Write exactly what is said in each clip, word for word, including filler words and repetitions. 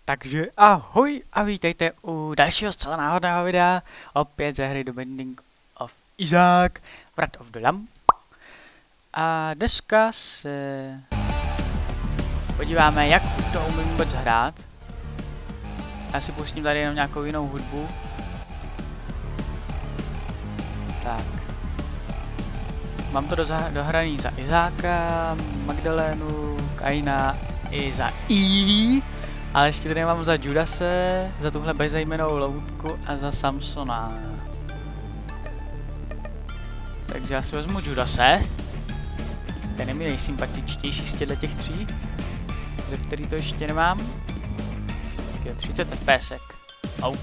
Takže ahoj a vítejte u dalšího zcela náhodného videa, opět ze hry The Binding of Isaac, Wrath of the Lamb. A dneska se podíváme, jak to umím vůbec hrát. Já si pustím tady jenom nějakou jinou hudbu. Tak. Mám to dohraný za Izáka, Magdalénu, Kaina i za Evie. Ale ještě tady mám za Judase, za tuhle bezejmennou loutku a za Samsona. Takže já si vezmu Judase. Ten je mi nejsympatičtější z těchto těch tří, ze který to ještě nemám. Tak je třicet F P S. OK.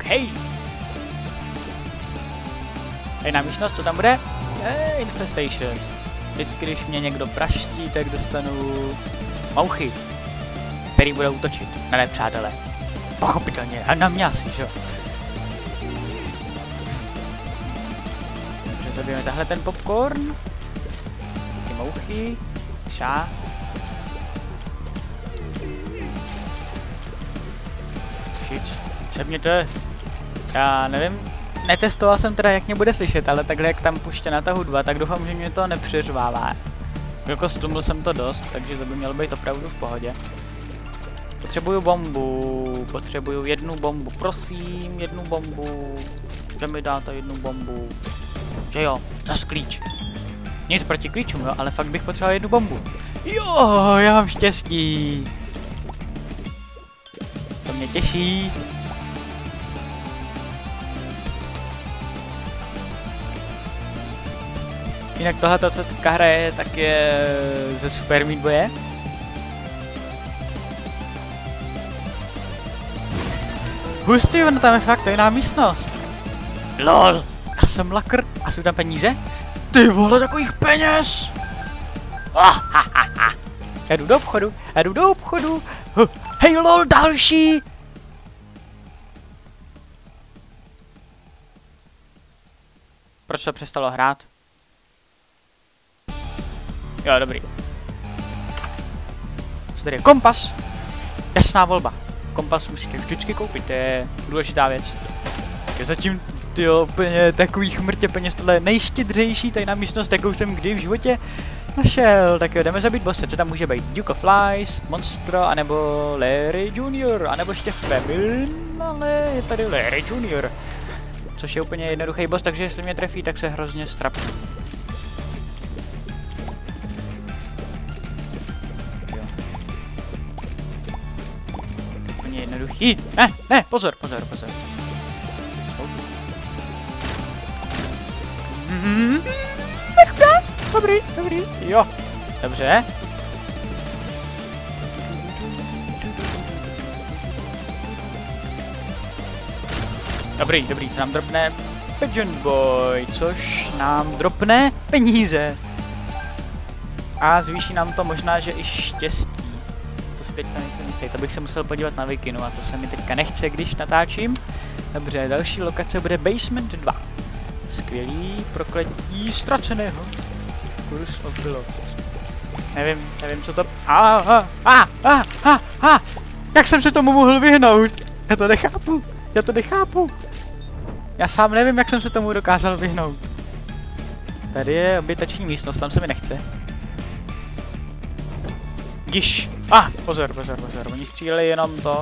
Jiná místnost, co tam bude? Eh, Infestation. Vždycky, když mě někdo praští, tak dostanu mouchy, který bude útočit na nepřátele. Pochopitelně, a na mě asi, že jo? Takže zabijeme tahle ten popcorn. Ty mouchy. Šá. Šič. Přebněte. Já nevím. Netestoval jsem teda, jak mě bude slyšet, ale takhle, jak tam puštěna ta hudba, tak doufám, že mě to nepřeřvává. Jako stuml jsem to dost, takže to by mělo být opravdu v pohodě. Potřebuju bombu, potřebuju jednu bombu, prosím, jednu bombu, že mi dáte jednu bombu, že jo, zas klíč. Nic proti klíčům, jo, ale fakt bych potřeboval jednu bombu. Jo, já mám štěstí. To mě těší. Jinak tohleto, co teďka hraje, tak je ze Super Meat Boye. Hustý, ono tam je fakt tajná místnost. LOL, já jsem lakr. A jsou tam peníze? Ty vole, takových peněz! Oh, ha, ha, ha. Já jdu do obchodu, já jdu do obchodu. Huh. Hej lol, další! Proč to přestalo hrát? Jo, dobrý. Co tady je? Kompas! Jasná volba. Kompas musíte vždycky koupit, to je důležitá věc. Je zatím, tyjo, úplně takový chmrtě peněz, tohle je nejštědřejší tajná místnost, jakou jsem kdy v životě našel. Tak jo, jdeme zabít bosse, co tam může být? Duke of Lies, Monstro, anebo Larry junior, anebo ještě Famine, ale je tady Larry junior. Což je úplně jednoduchý boss, takže jestli mě trefí, tak se hrozně strapí. Jednoduchý. Ne, ne, pozor, pozor, pozor. Mm-hmm. Dobrý, dobrý, jo. Dobře. Dobrý, dobrý, co nám dropne Pigeon Boy, což nám dropne peníze. A zvýší nám to možná, že i štěstí. Teďka nejsem jistý, to bych se musel podívat na Wikinu a to se mi teďka nechce, když natáčím. Dobře, další lokace bude Basement dva. Skvělý prokletí ztraceného. Curse of the Lost. Nevím, nevím co to... A, a, a, a, a, a. Jak jsem se tomu mohl vyhnout? Já to nechápu, já to nechápu. Já sám nevím, jak jsem se tomu dokázal vyhnout. Tady je obětační místnost, tam se mi nechce. Giš. A, ah, pozor, pozor, pozor, oni stříleli jenom to,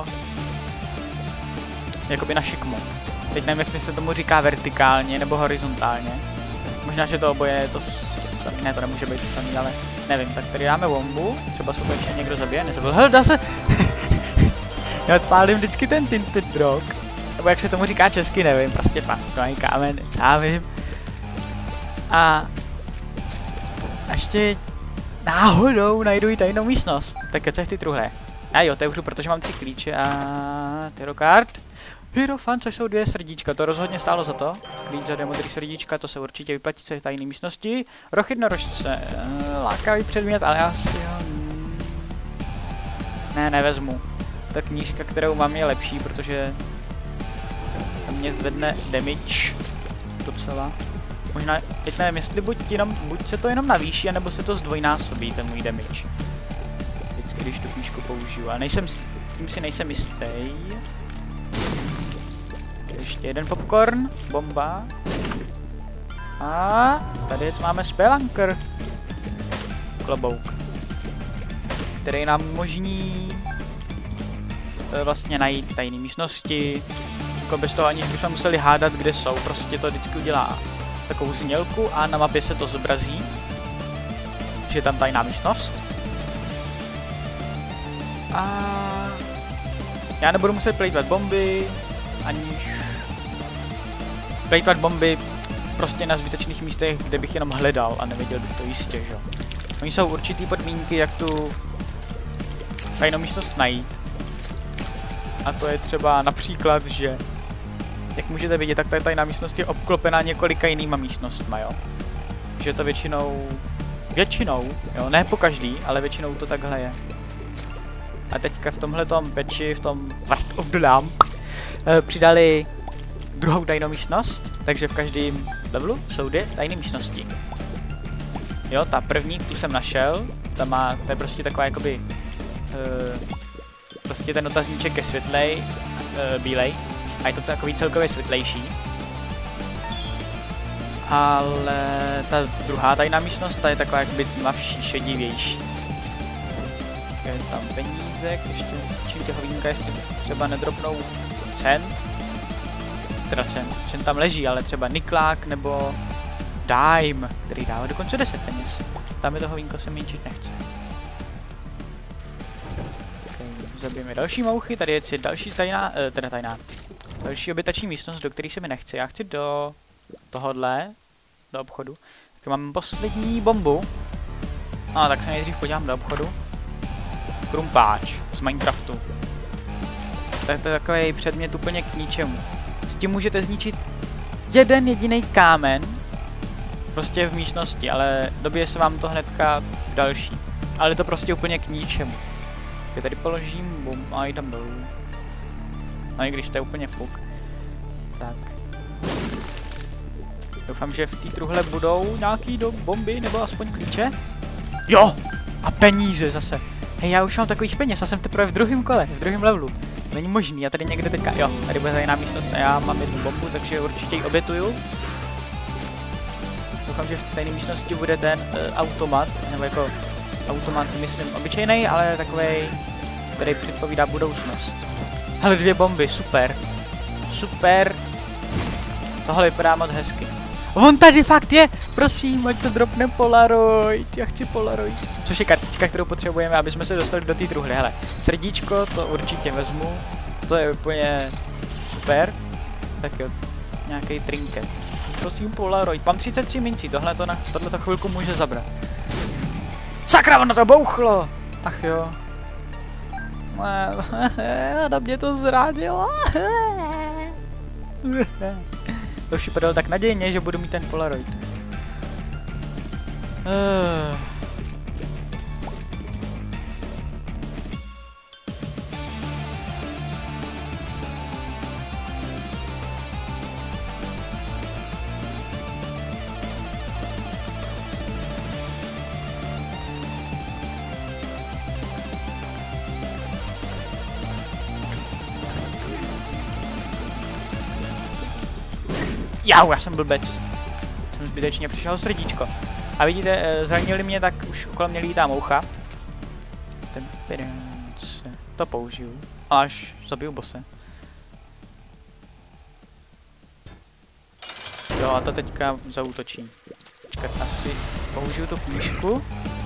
jakoby na šikmu. Teď nevím, jestli se tomu říká vertikálně nebo horizontálně. Možná, že to oboje je to samý, ne, to nemůže být to samý, ale nevím. Tak tady dáme bombu, třeba se to ještě někdo zabije, nezabil. Hele, dá se! Já odpálím vždycky ten tinted rock, nebo jak se tomu říká česky, nevím, prostě tvárný kámen, já vím. A, a ještě náhodou najdu i tajnou místnost. Tak co je ty truhle? Já ji otevřu, protože mám tři klíče a Hero Card. Hierophant, což jsou dvě srdíčka, to rozhodně stálo za to. Klíč za dvě modrý srdíčka, to se určitě vyplatí z tajné místnosti. Roh jednorožce, lákavý předmět, ale já si ho... Ne, nevezmu. Ta knížka, kterou mám, je lepší, protože mě zvedne damage docela. Možná, teď nevím, jestli buď, jenom, buď se to jenom navýší, anebo se to zdvojnásobí, ten můj damage. Vždycky, když tu knížku použiju. A nejsem Tím si nejsem jistý. Ještě jeden popcorn, bomba. A tady máme spelunker. Klobouk. Který nám umožní vlastně najít tajné místnosti. Jako bez toho, aniž bychom museli hádat, kde jsou. Prostě to vždycky udělá takovou znělku a na mapě se to zobrazí, že je tam tajná místnost. A já nebudu muset plejtvat bomby, aniž plejtvat bomby prostě na zbytečných místech, kde bych jenom hledal a nevěděl bych to jistě, že? Oni jsou určitý podmínky, jak tu tajnou místnost najít. A to je třeba například, že jak můžete vidět, tak ta tajná místnost je obklopená několika jinýma místnostma, jo? Že to většinou, většinou, jo, ne po každý, ale většinou to takhle je. A teďka v tomhletom patchi, v tom Wrath of the Lamb, eh, přidali druhou tajnou místnost, takže v každém levelu jsou dvě tajné místnosti. Jo, ta první, tu jsem našel, ta má, to je prostě taková jakoby, eh, prostě ten otazníček je světlej, eh, bílej, a je to takový celkově světlejší. Ale ta druhá tajná místnost, ta je taková jakoby tmavší, šedivější. Je tam penízek, ještě čím tě hovínka, jestli třeba nedropnou cent. Teda cent, cent tam leží, ale třeba niklák nebo dime, který dává dokonce deset peněz. Tam je to hovínko, se mi ničit nechce. Okay, zabijeme další mouchy, tady je si další tajná, eh, teda tajná, další obětační místnost, do které se mi nechce. Já chci do tohodle, do obchodu. Tak mám poslední bombu. No, tak se nejdřív podívám do obchodu. Krumpáč z Minecraftu. Tak to je takový předmět úplně k ničemu. S tím můžete zničit jeden jediný kámen prostě v místnosti, ale dobije se vám to hnedka v další. Ale je to prostě úplně k ničemu. Já tady položím bum a i tam dolů. No i když to je úplně fuk. Tak. Doufám, že v té truhle budou nějaký do bomby nebo aspoň klíče. Jo! A peníze zase. Hej, já už mám takových peněz, já jsem teprve v druhém kole, v druhém levelu. Není možný, a tady někde teďka, jo, tady bude tajná místnost a já mám jednu bombu, takže určitě ji obětuju. Doufám, že v té tajné místnosti bude ten uh, automat, nebo jako automat, myslím, obyčejný, ale takovej, který předpovídá budoucnost. Hele, dvě bomby, super. Super. Tohle vypadá moc hezky. On tady fakt je! Prosím, ať to dropne Polaroid. Já chci Polaroid. Což je kartička, kterou potřebujeme, aby jsme se dostali do té truhly. Hele, srdíčko, to určitě vezmu. To je úplně super. Tak jo, nějaký trinket. Prosím, Polaroid. Mám třicet tři mincí, tohle to na tohleto chvilku může zabrat. Sakra, ono to bouchlo! Ach jo. Na mě to zradilo. To už vypadalo tak nadějně, že budu mít ten Polaroid. Uh. Jau, já jsem blbec. Jsem zbytečně přišel srdíčko. A vidíte, zranili mě, tak už okolo mě lítá moucha. Ten pirinc. To použiju. Až zabiju bose. Jo, a to teďka zaútočí. Počkat, asi použiju tu knížku.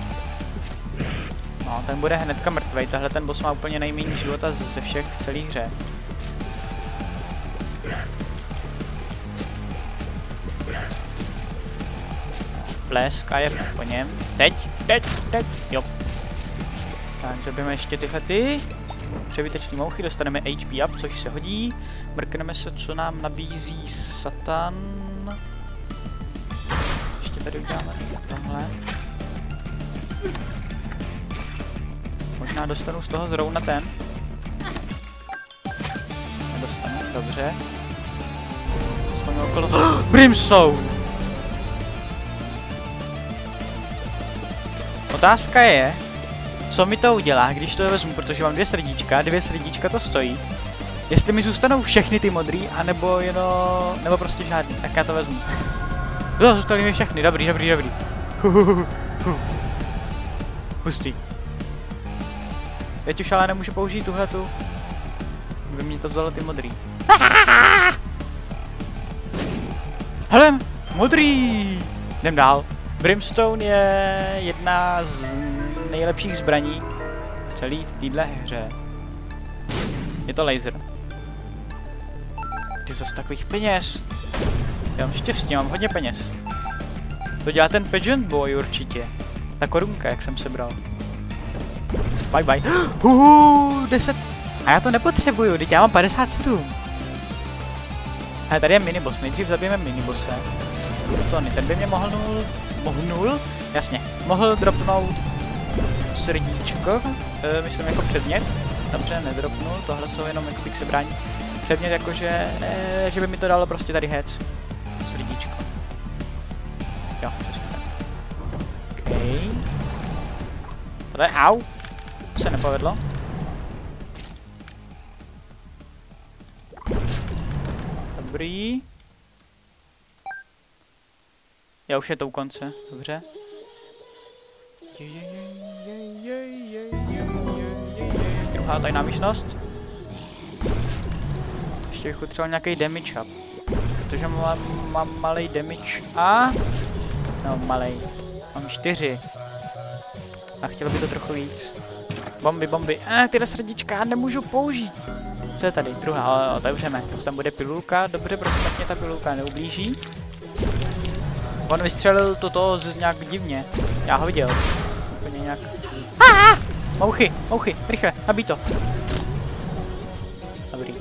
No, ten bude hnedka mrtvej. Tahle ten boss má úplně nejméně života ze všech v celé hře. Blesk a je po něm. Teď, teď, teď, jo. Tak, zabijeme ještě tyhle ty přebytečný mouchy, dostaneme H P up, což se hodí. Mrkneme se, co nám nabízí Satan. Ještě tady uděláme tohle. Možná dostanu z toho zrovna ten. Nedostanu, dobře. Aspoň okolo... Oh, Brimstone! Otázka je, co mi to udělá, když to vezmu, protože mám dvě srdíčka, dvě srdíčka to stojí. Jestli mi zůstanou všechny ty modrý, anebo jenom, nebo prostě žádný, tak já to vezmu. Jo, zůstaly mi všechny, dobrý, dobrý, dobrý. Hustý. Teď už ale nemůžu použít tuhletu. Kdyby mě to vzalo ty modrý. Hele, modrý! Jdem dál. Brimstone je jedna z nejlepších zbraní v celé téhle hře. Je to laser. Ty zase takových peněz. Já mám štěstí, mám hodně peněz. To dělá ten Pageant Boy určitě. Ta korunka, jak jsem sebral. Bye bye. Uhu, deset. A já to nepotřebuju, teď já mám padesát sedm. A tady je miniboss, nejdřív zabijeme minibose. Tony, ten by mě mohl nul, mohl, jasně, mohl dropnout srdíčko, e, myslím jako předmět. Dobře, nedropnul, tohle jsou jenom jako bych se brání. Předmět jakože, e, že by mi to dalo prostě tady hec. Srdíčko. Jo, přesně tak. Okej. Tohle, au, se nepovedlo. Dobrý. Já už je to u konce, dobře. Druhá tajná místnost. Ještě bych potřeboval nějaký damage up. Protože mám, mám malej damage a... No malej. Mám čtyři. A chtělo by to trochu víc. Bomby, bomby. Eh, tyhle srdíčka já nemůžu použít. Co je tady? Druhá, otevřeme. To tam bude pilulka. Dobře, prosím, ať mě ta pilulka neublíží. On vystřelil toto z nějak divně. Já ho viděl. Úplně nějak... Ah! Mouchy, mouchy, rychle, nabij to. Dobrý.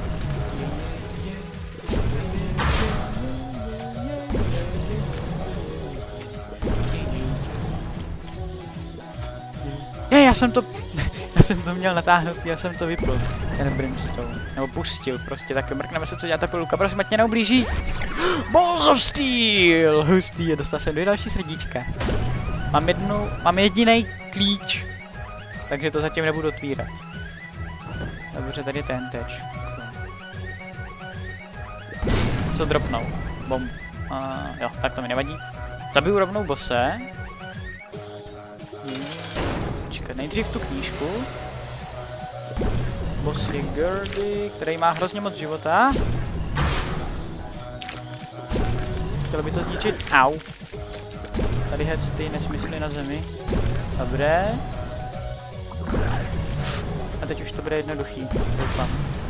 Je, já jsem to... Já jsem to měl natáhnout, já jsem to vypl. Ten Brimstone. Nebo pustil prostě, tak mrkneme se, co dělá ta pilulka. Prosím, ať mě neublíží. Balls of Steel! Hustý, dostal jsem dvě další srdíčka. Mám jednu, mám jediný klíč. Takže to zatím nebudu otvírat. Dobře, tady je ten teč. Co dropnou? Bom. Uh, jo, tak to mi nevadí. Zabiju rovnou bose. Čekat, nejdřív tu knížku. Boss je Gerdy, který má hrozně moc života. Chtělo by to zničit. Au. Tady hec ty nesmysly na zemi. Dobré. A teď už to bude jednoduchý. Doufám.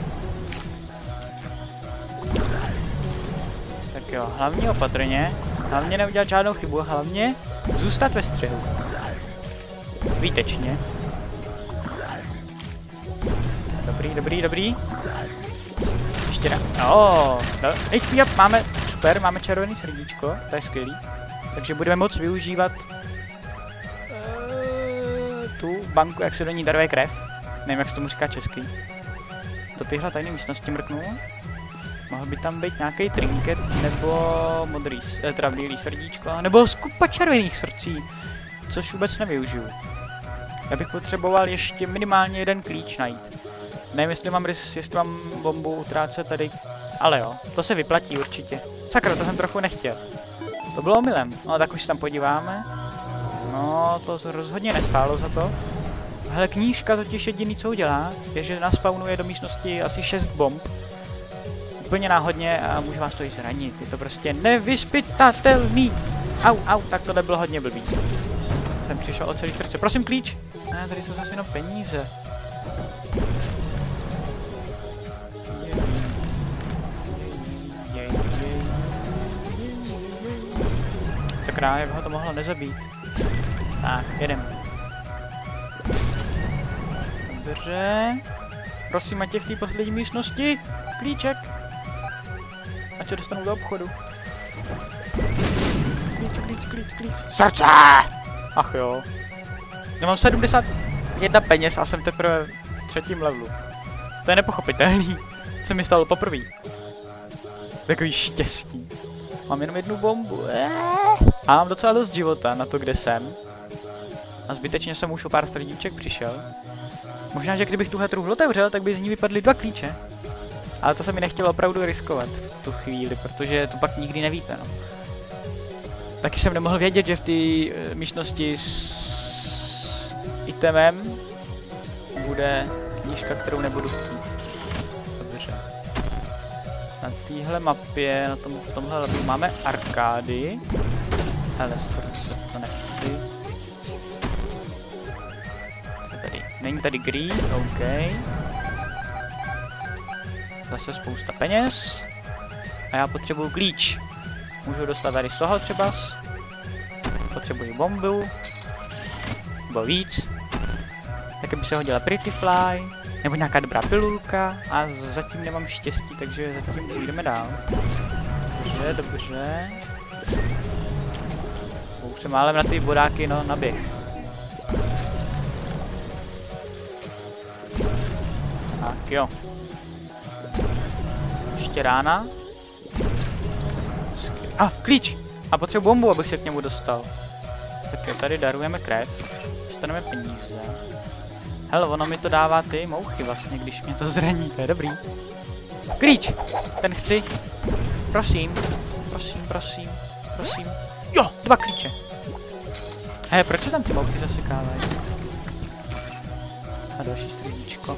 Tak jo, hlavně opatrně. Hlavně neudělat žádnou chybu. Hlavně zůstat ve střehu. Výtečně. Dobrý, dobrý, dobrý. Ještě na... Oh, no. Ej, máme, super, máme červený srdíčko, to je skvělý. Takže budeme moct využívat uh, tu banku, jak se do ní daruje krev. Nevím, jak se tomu říká česky. Do téhle tajné místnosti mrknu. Mohl by tam být nějaký trinket, nebo modrý, eh, teda bílý srdíčko, nebo skupa červených srdcí, což vůbec nevyužiju. Já bych potřeboval ještě minimálně jeden klíč najít. Nevím, jestli mám, jestli mám bombu utrácet tady, ale jo, to se vyplatí určitě. Sakra, to jsem trochu nechtěl. To bylo omylem, no tak už se tam podíváme. No, to rozhodně nestálo za to. Hele, knížka totiž jediný, co udělá, je, že naspawnuje do místnosti asi šest bomb. Úplně náhodně a může vás to i zranit. Je to prostě nevyspytatelný. Au, au, tak to nebylo hodně blbý. Jsem přišel o celý srdce. Prosím, klíč. Ne, tady jsou zase jenom peníze. Sakra, jak ho to mohlo nezabít. Tak, jedem. Dobře. Prosím, ať je v té poslední místnosti. Klíček. Ať se dostanu do obchodu. Klíč, klíč, klíč, klíč. Srdce! Ach jo. Já mám sedmdesát jedna peněz a jsem teprve v třetím levelu. To je nepochopitelný. Co mi stalo poprvé. Takový štěstí. Mám jenom jednu bombu. Eee. A mám docela dost života na to, kde jsem. A zbytečně jsem už o pár srdíček přišel. Možná, že kdybych tuhle truhlu otevřel, tak by z ní vypadly dva klíče. Ale to se mi nechtělo opravdu riskovat v tu chvíli, protože to pak nikdy nevíte, no. Taky jsem nemohl vědět, že v té uh, místnosti s itemem bude knížka, kterou nebudu chtít. Dobře. Na téhle mapě, na tom, v tomhle levelu máme arkády. Hele, srdce, to nechci. Co je tady? Není tady green, OK. Zase spousta peněz. A já potřebuju klíč. Můžu dostat tady z toho třeba. Potřebuji bombu. Nebo víc. Taky by se hodila Pretty Fly. Nebo nějaká dobrá pilulka. A zatím nemám štěstí, takže zatím půjdeme dál. Dobře, dobře. Už jsem málem na ty bodáky, no, naběh. Tak jo. Ještě rána. A, ah, klíč! A potřebuji bombu, abych se k němu dostal. Tak jo, tady darujeme krev. Dostaneme peníze. Hele, ono mi to dává ty mouchy vlastně, když mě to zraní, to je dobrý. Klíč! Ten chci. Prosím, prosím, prosím, prosím. Jo, dva klíče. Hej, proč se tam ty mouchy zasekávají? A další srdíčko.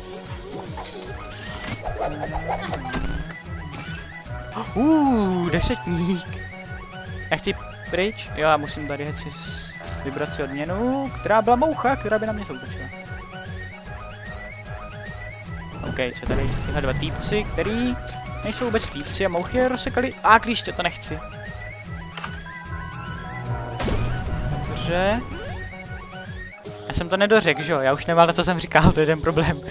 Uuu, desetník. Já chci pryč. Jo, já musím tady si vybrat si odměnu, která byla moucha, která by na mě soutočila. OK, co tady tyhle dva týpci, který nejsou vůbec týpci a mouchy je rozsekali. A klíště, to nechci. Dobře. Já jsem to nedořekl, že jo? Já už nemal na co jsem říkal, to je jeden problém.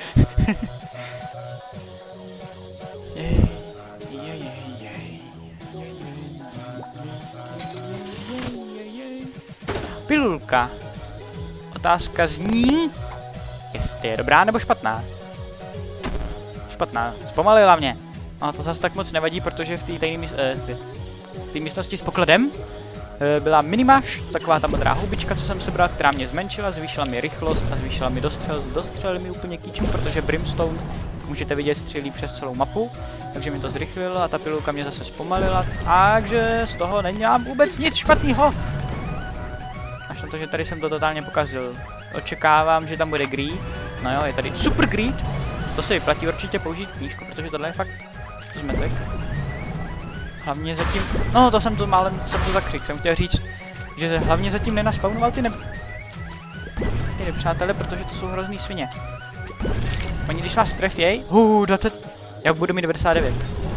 Pilulka. Otázka zní, jestli je dobrá nebo špatná. Špatná. Zpomalila mě. No to zase tak moc nevadí, protože v té tajné míst, eh, v té místnosti s pokladem eh, byla minimáš, taková ta modrá houbička, co jsem sebral, která mě zmenšila, zvýšila mi rychlost a zvýšila mi dostřel. Dostřel mi úplně k ničemu, protože Brimstone, můžete vidět, střílí přes celou mapu, takže mi to zrychlilo a ta pilulka mě zase zpomalila, takže z toho nemám vůbec nic špatného. Až na to, že tady jsem to totálně pokazil. Očekávám, že tam bude greed. No jo, je tady super greed. To se vyplatí určitě použít knížku, protože tohle je fakt zmetek. Hlavně zatím... No, to jsem to málem, jsem to zakřik. Jsem chtěl říct, že hlavně zatím nenaspawnoval ty ne... Ty nepřátelé, protože to jsou hrozný svině. Oni když vás trefěj... Huu, dvacet... Já budu mít devadesát devět.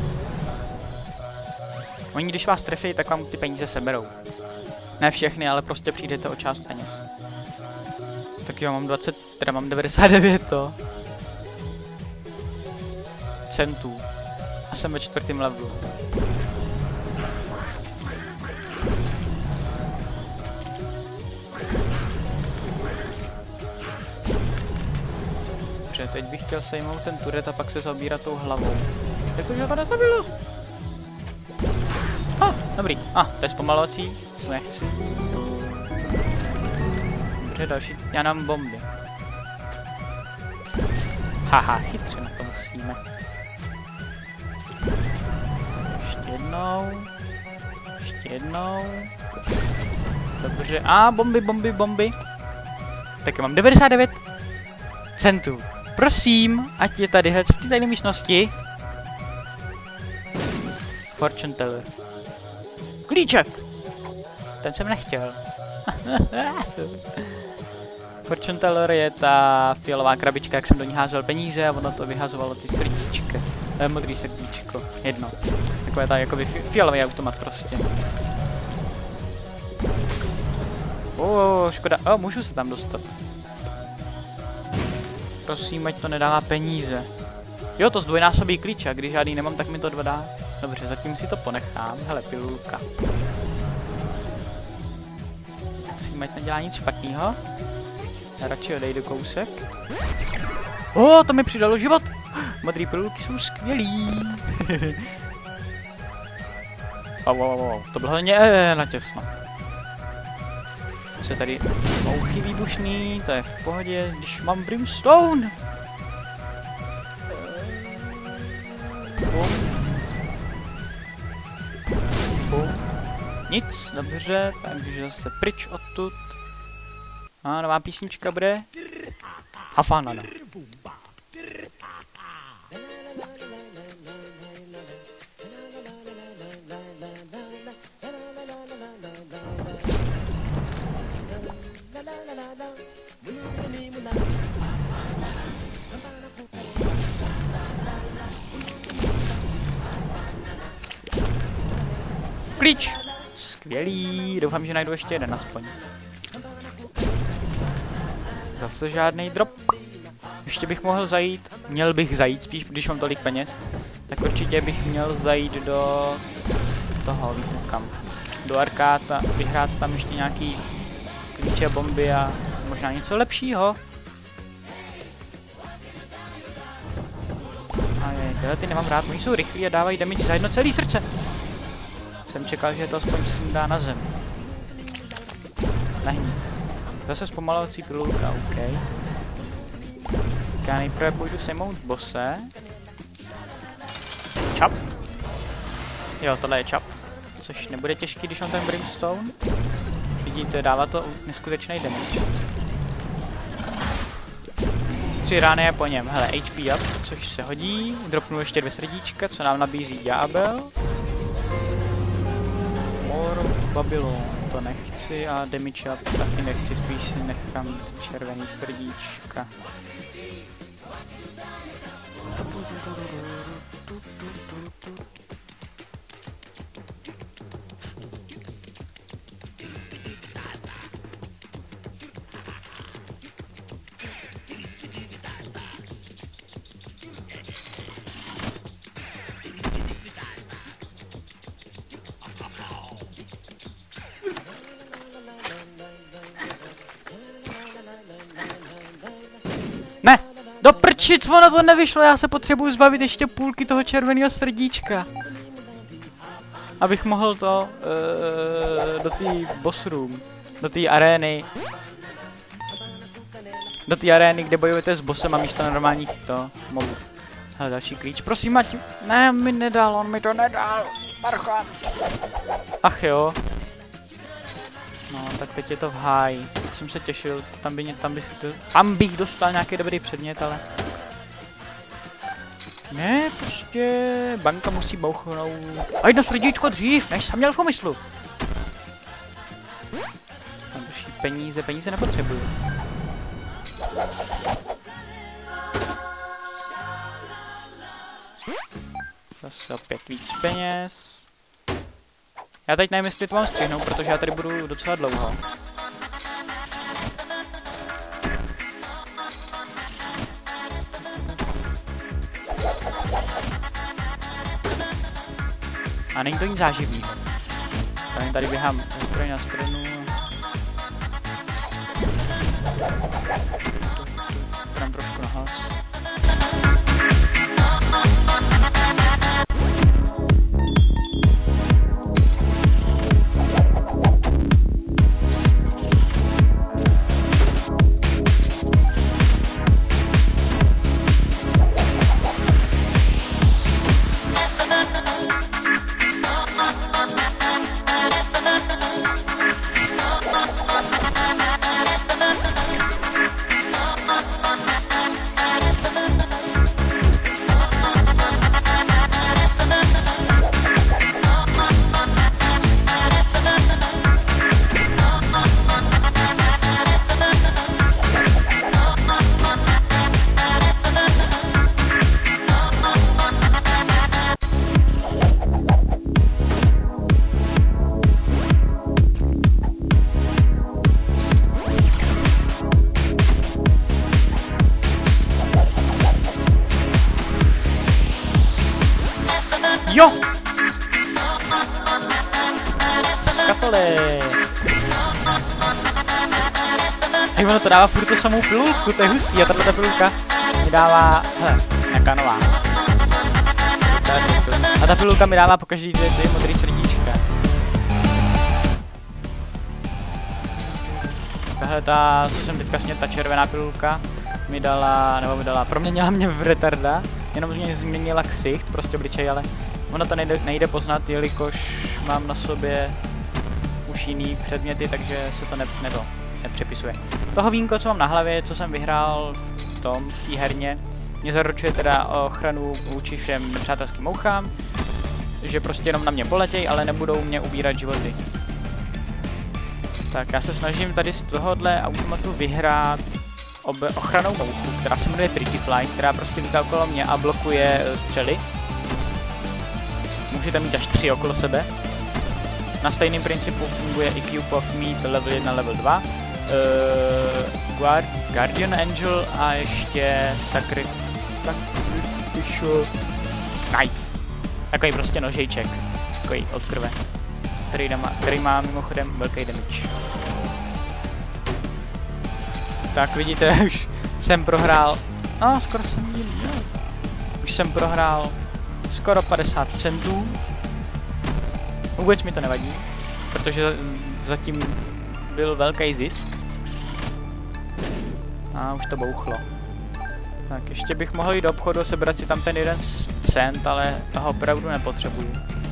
Oni když vás trefěj, tak vám ty peníze seberou. Ne všechny, ale prostě přijdete o část peněz. Tak jo, mám dvacet, teda mám devadesát devět to. Centů. A jsem ve čtvrtém levelu. Dobře, teď bych chtěl sejmout ten turet a pak se zabírat tou hlavou. Jak to, že to nezabilo? A, ah, dobrý. A, ah, to je zpomalovací. To nechci. Dobře, další. Já nám bomby. Haha, chytře na to musíme. Ještě jednou. Ještě jednou. Dobře. A, ah, bomby, bomby, bomby. Tak já mám devadesát devět centů. Prosím, ať je tady hned v té tajné místnosti. Fortune teller. Klíček! Ten jsem nechtěl. Fortune teller je ta fialová krabička, jak jsem do ní házel peníze a ono to vyhazovalo ty srdíčka. To je modrý srdíčko. Jedno. Takové ta jakoby fi fialový automat prostě. O, škoda. O, můžu se tam dostat. Prosím, ať to nedává peníze. Jo, to zdvojnásobí klíče, a když žádný nemám, tak mi to dva dá. Dobře, zatím si to ponechám. Hele, pilulka. Prosím, ať nedělá nic špatného. Já radši odejdu kousek. O, to mi přidalo život. Modrý pilulky jsou skvělý. Wow, wow, wow, to bylo hodně eh, natěsno. Co je tady? Mouchy výbušný, to je v pohodě, když mám brimstone. Bum. Bum. Nic, dobře, takže zase pryč odtud. A nová písnička bude. Hafanana. Klíč! Skvělý, doufám, že najdu ještě jeden aspoň. Zase žádný drop. Ještě bych mohl zajít, měl bych zajít spíš, když mám tolik peněz, tak určitě bych měl zajít do toho, víte kam, do arkáta, vyhrát tam ještě nějaký klíče, bomby a možná něco lepšího. A je, tyhle ty nemám rád, oni jsou rychlí a dávají damage za jedno celé srdce. Jsem čekal, že to aspoň se dá na zem. Nehní. Zase zpomalovací pilulka, OK. Já nejprve půjdu sejmout bose. Čap. Jo, tohle je čap. Což nebude těžký, když mám ten brimstone. Vidíte, dává to neskutečný damage. Tři rány je po něm. Hele, H P up, což se hodí. Dropnu ještě dvě srdíčka, co nám nabízí ďábel. More Babylon, to nechci a damage up taky nechci, spíš si nechám mít červený srdíčka. Ne! Do prčic, ono to nevyšlo, já se potřebuji zbavit ještě půlky toho červeného srdíčka. Abych mohl to uh, do té boss room, do té arény. Do té arény, kde bojujete s bossem a místo normálních to mobů. Hele, další klíč, prosím, ať... Ne, mi nedal, on mi to nedal. Parcha. Ach jo. No, tak teď je to v háji. Jsem se těšil, tam, by, tam, by, tam bych dostal nějaký dobrý předmět, ale... Ne, prostě... Banka musí bouchnout... A jedno srdíčko dřív, než jsem měl v úmyslu. Tam další peníze, peníze nepotřebuju. Zase opět víc peněz. Já teď nevím, jestli to mám střihnout, protože já tady budu docela dlouho. A není to nic záživný. Já tady běhám ze strany na stranu. Dám trošku na hlas. Jo! Skatole! Hej, ono to dává furt tu samou pilulku, to je hustý a tato pilulka mi dává, hele, nějaká nová. A ta pilulka mi dává po každý dvě ty modrý srdíčka. tahle ta, co jsem teďka sněl, ta červená pilulka, mi dala, nebo mi dala, proměnila mě v retarda, jenom mě změnila ksicht, prostě obličej, ale ono to nejde, nejde poznat, jelikož mám na sobě už jiný předměty, takže se to ne, ne to, nepřepisuje. Toho vínko, co mám na hlavě, co jsem vyhrál v tom, v té herně, mě zaručuje teda ochranu vůči všem nepřátelským mouchám, že prostě jenom na mě poletěj, ale nebudou mě ubírat životy. Tak já se snažím tady z tohohle automatu vyhrát obe ochranou mouchu, která se jmenuje Pretty Fly, která prostě lítá okolo mě a blokuje uh, střely. Můžete mít až tři okolo sebe. Na stejném principu funguje i Cube of Meat level jedna, level dva. Uh, Guard, Guardian Angel a ještě Sacrif Sacrificial Knife. Takový prostě nožejček, takový od krve, který má, který má mimochodem velký damage. Tak vidíte, už jsem prohrál, no skoro jsem měl, už jsem prohrál skoro padesát centů. Vůbec mi to nevadí, protože zatím byl velký zisk. A už to bouchlo. Tak ještě bych mohl jít do obchodu a sebrat si tam ten jeden cent, ale toho opravdu nepotřebuju.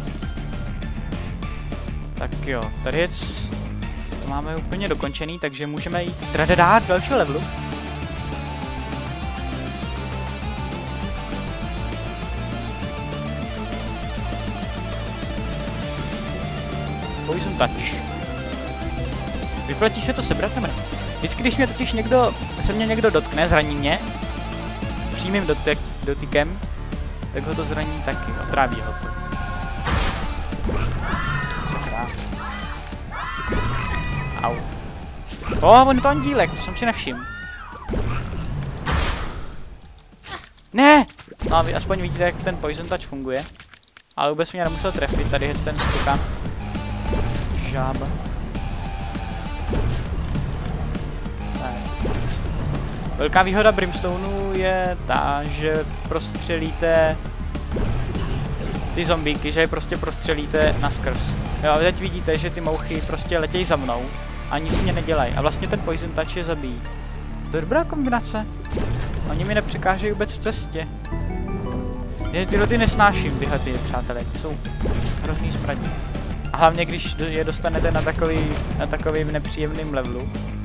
Tak jo, tady je to máme úplně dokončený, takže můžeme jít dát dalšího levelu. Poison Touch. Vyplatí se to sebrat nebo ne? Vždycky, když mě totiž někdo, se mě někdo dotkne, zraní mě, přímým dotek, dotykem, tak ho to zraní taky, otráví ho to. Sakra. Au. O, on je to andílek, to jsem si nevšiml. Ne! No a vy aspoň vidíte, jak ten Poison Touch funguje. Ale vůbec mě nemusel trefit, tady je ten stukan. Žába. Velká výhoda Brimstoneu je ta, že prostřelíte ty zombíky, že je prostě prostřelíte naskrz. Jo, teď vidíte, že ty mouchy prostě letějí za mnou a nic mě nedělají. A vlastně ten Poison Touch je zabíjí. To je dobrá kombinace. Oni mi nepřekážejí vůbec v cestě. Je, tyhle ty nesnáším, tyhle ty přátelé, ty jsou hrozný smradí. A hlavně, když je dostanete na takový, na takovým nepříjemným levelu,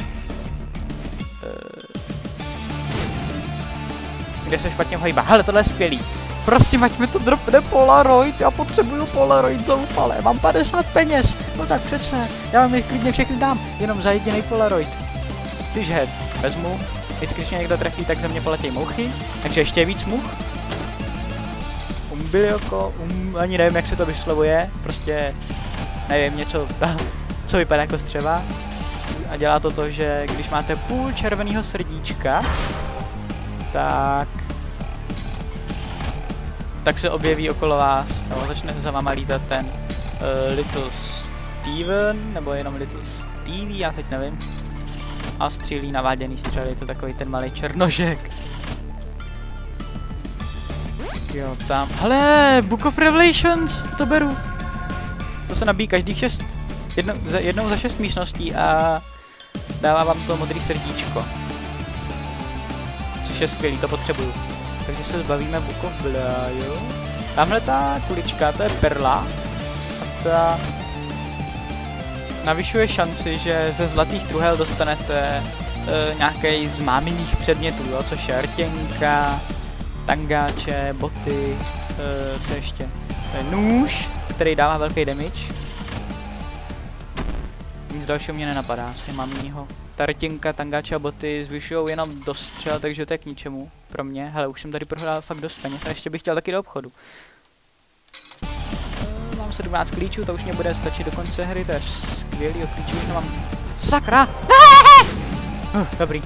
kde se špatně hojbá. Hele, tohle je skvělý. Prosím, ať mi to dropne Polaroid, já potřebuju Polaroid zoufale, mám padesát peněz. No tak přece, já vám je klidně všechny dám, jenom za jediný Polaroid. Fishhead, vezmu, vždycky, když mě někdo trefí, tak ze mě poletějí mouchy, takže ještě víc much. Umbilioko, um, ani nevím, jak se to vyslovuje, prostě nevím, něco, co vypadá jako střeva. A dělá to to, že když máte půl červeného srdíčka, tak tak se objeví okolo vás, nebo začne za váma lítat ten uh, Little Steven, nebo jenom Little Stevie, já teď nevím. A střílí naváděný střely, je to takový ten malý černožek. Jo, tam, hele, Book of Revelations, to beru. To se nabíjí každých šest, jedno, za, jednou za šest místností a dává vám to modrý srdíčko. Což je skvělý, to potřebuju. Takže se zbavíme Book of Blood, jo. Tamhle ta kulička, to je perla. A ta navyšuje šanci, že ze zlatých truhel dostanete e, nějaký z máminých předmětů, jo, což je rtěnka, tangáče, boty, e, co ještě? To je nůž, který dává velký damage. Nic dalšího mě nenapadá, co je máminýho. Ta rtěnka, tangáče a boty zvyšují jenom dostřel, takže to je k ničemu pro mě. Hele, už jsem tady prohrál fakt dost peněz a ještě bych chtěl taky do obchodu. E, mám sedmnáct klíčů, to už mě bude stačit do konce hry, to je skvělý, o klíčů už nemám. Sakra! Uh, dobrý.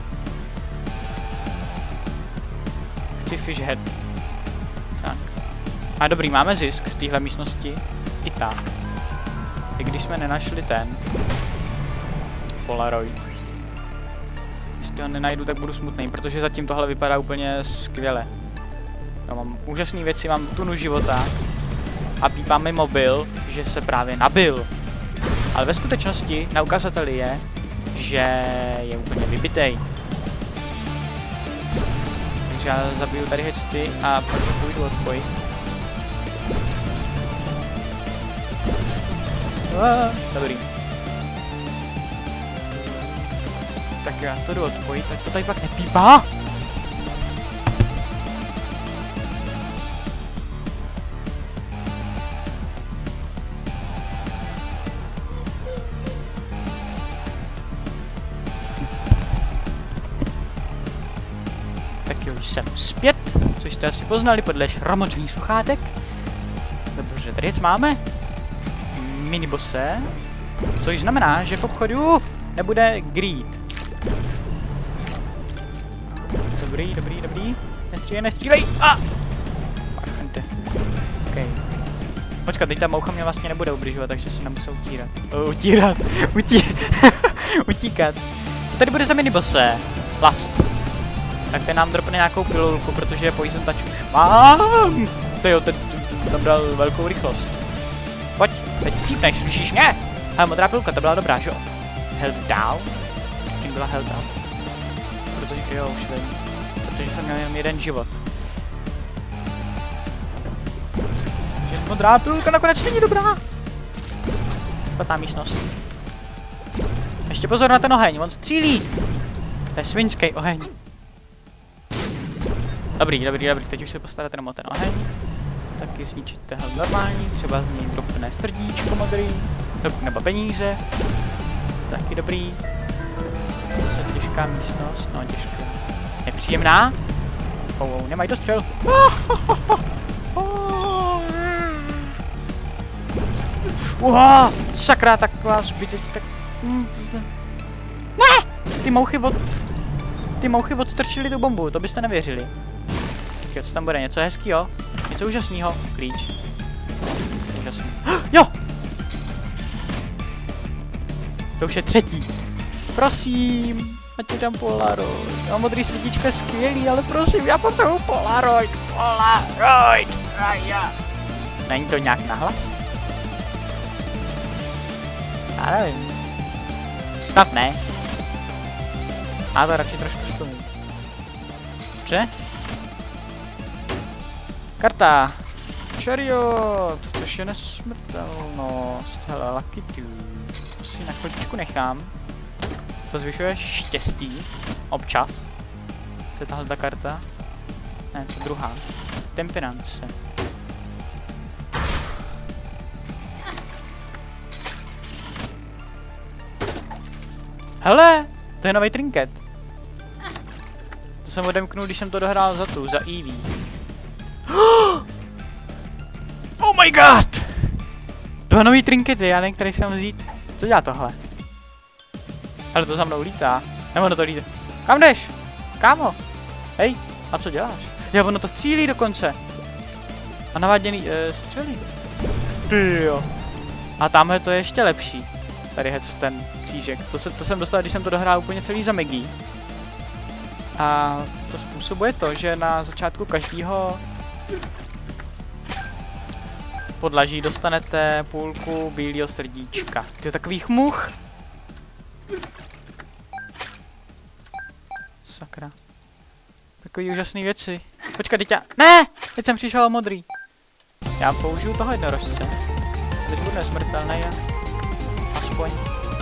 Chci Fishhead. Tak. A dobrý, máme zisk z téhle místnosti. I tak. I když jsme nenašli ten Polaroid. Jestli ho nenajdu, tak budu smutný, protože zatím tohle vypadá úplně skvěle. Já mám úžasné věci, mám tunu života a pípá mi mobil, že se právě nabil. Ale ve skutečnosti na ukazateli je, že je úplně vybitej. Takže já zabiju tady hečty a pak to půjdu odpojit. Ah, dobrý. Tak já to jdu odpojit, tak to tady pak nepípá. Tak jo, jsem zpět, což jste asi poznali podle šramočení sluchátek. Dobře, tady jec máme minibose, což znamená, že v obchodu nebude greed. Dobrý, dobrý, dobrý. Nestřílej, nestřílej! A! Parchante. OK. Počkat, teď ta moucha mě vlastně nebude ubližovat, takže se nemusel utírat. Uh, utírat. Utí... Utíkat. Co tady bude za minibose? Last. Tak ten nám dropne nějakou pilulku, protože poison touch už mám. Tyjo, ten tam dal velkou rychlost. Pojď, teď cípneš, slyšíš mě? Hele, modrá pilulka, to byla dobrá, že jo? Health down? Tím byla health up. Protože, jo, už vím. Protože jsem měl jenom jeden život. Takže modrá pilulka nakonec není dobrá. Špatná místnost. Ještě pozor na ten oheň, on střílí. To je svinský oheň. Dobrý, dobrý, dobrý, teď už se postarat jenom o ten oheň. Taky zničit tenhle normální, třeba z něj dropne srdíčko modrý, nebo peníze. Taky dobrý. Zase těžká místnost, no těžká. Nepříjemná. Oh, oh, nemají dostřel. Uha, sakra, taková zbytek, tak... Ne! Ty mouchy od... Ty mouchy odstrčily tu bombu, to byste nevěřili. Tak jo, co tam bude? Něco hezkýho? Něco úžasného? Klíč. Úžasný. Jo! To už je třetí. Prosím, ať ti dám Polaroid. No, modrý srdíčko je skvělý, ale prosím, já potřebuji Polaroid. Polaroid! Raja. Není to nějak nahlas? Já nevím. Snad ne. A to radši trošku stojí. Dobře? Karta. Chariot, což je nesmrtelnost. Hele, Lucky Two. To si na chvíličku nechám. To zvyšuje štěstí. Občas. Co je tahle ta karta? Ne, to druhá. Temperance. Hele, to je nový trinket. To jsem odemknul, když jsem to dohrál za tu, za Eevee. Oh my god! Dva nový trinkety, já nevím, který si mám vzít. Co dělá tohle? Ale to za mnou lítá. Nebo ono to lítá. Kam jdeš? Kámo? Hej, a co děláš? Jo, ono to střílí dokonce. A naváděný uh, střelí. Tyjo. A tamhle to je ještě lepší. Tady je ten křížek. To, se, to jsem dostal, když jsem to dohrál úplně celý za Maggie. A to způsobuje to, že na začátku každého podlaží dostanete půlku bílého srdíčka. To je takových much. Sakra. Takový úžasný věci. Počkat, teď já... Ne! Teď jsem přišel o modrý. Já použiju toho jednorožce. Teď budu nesmrtelný, já. Aspoň.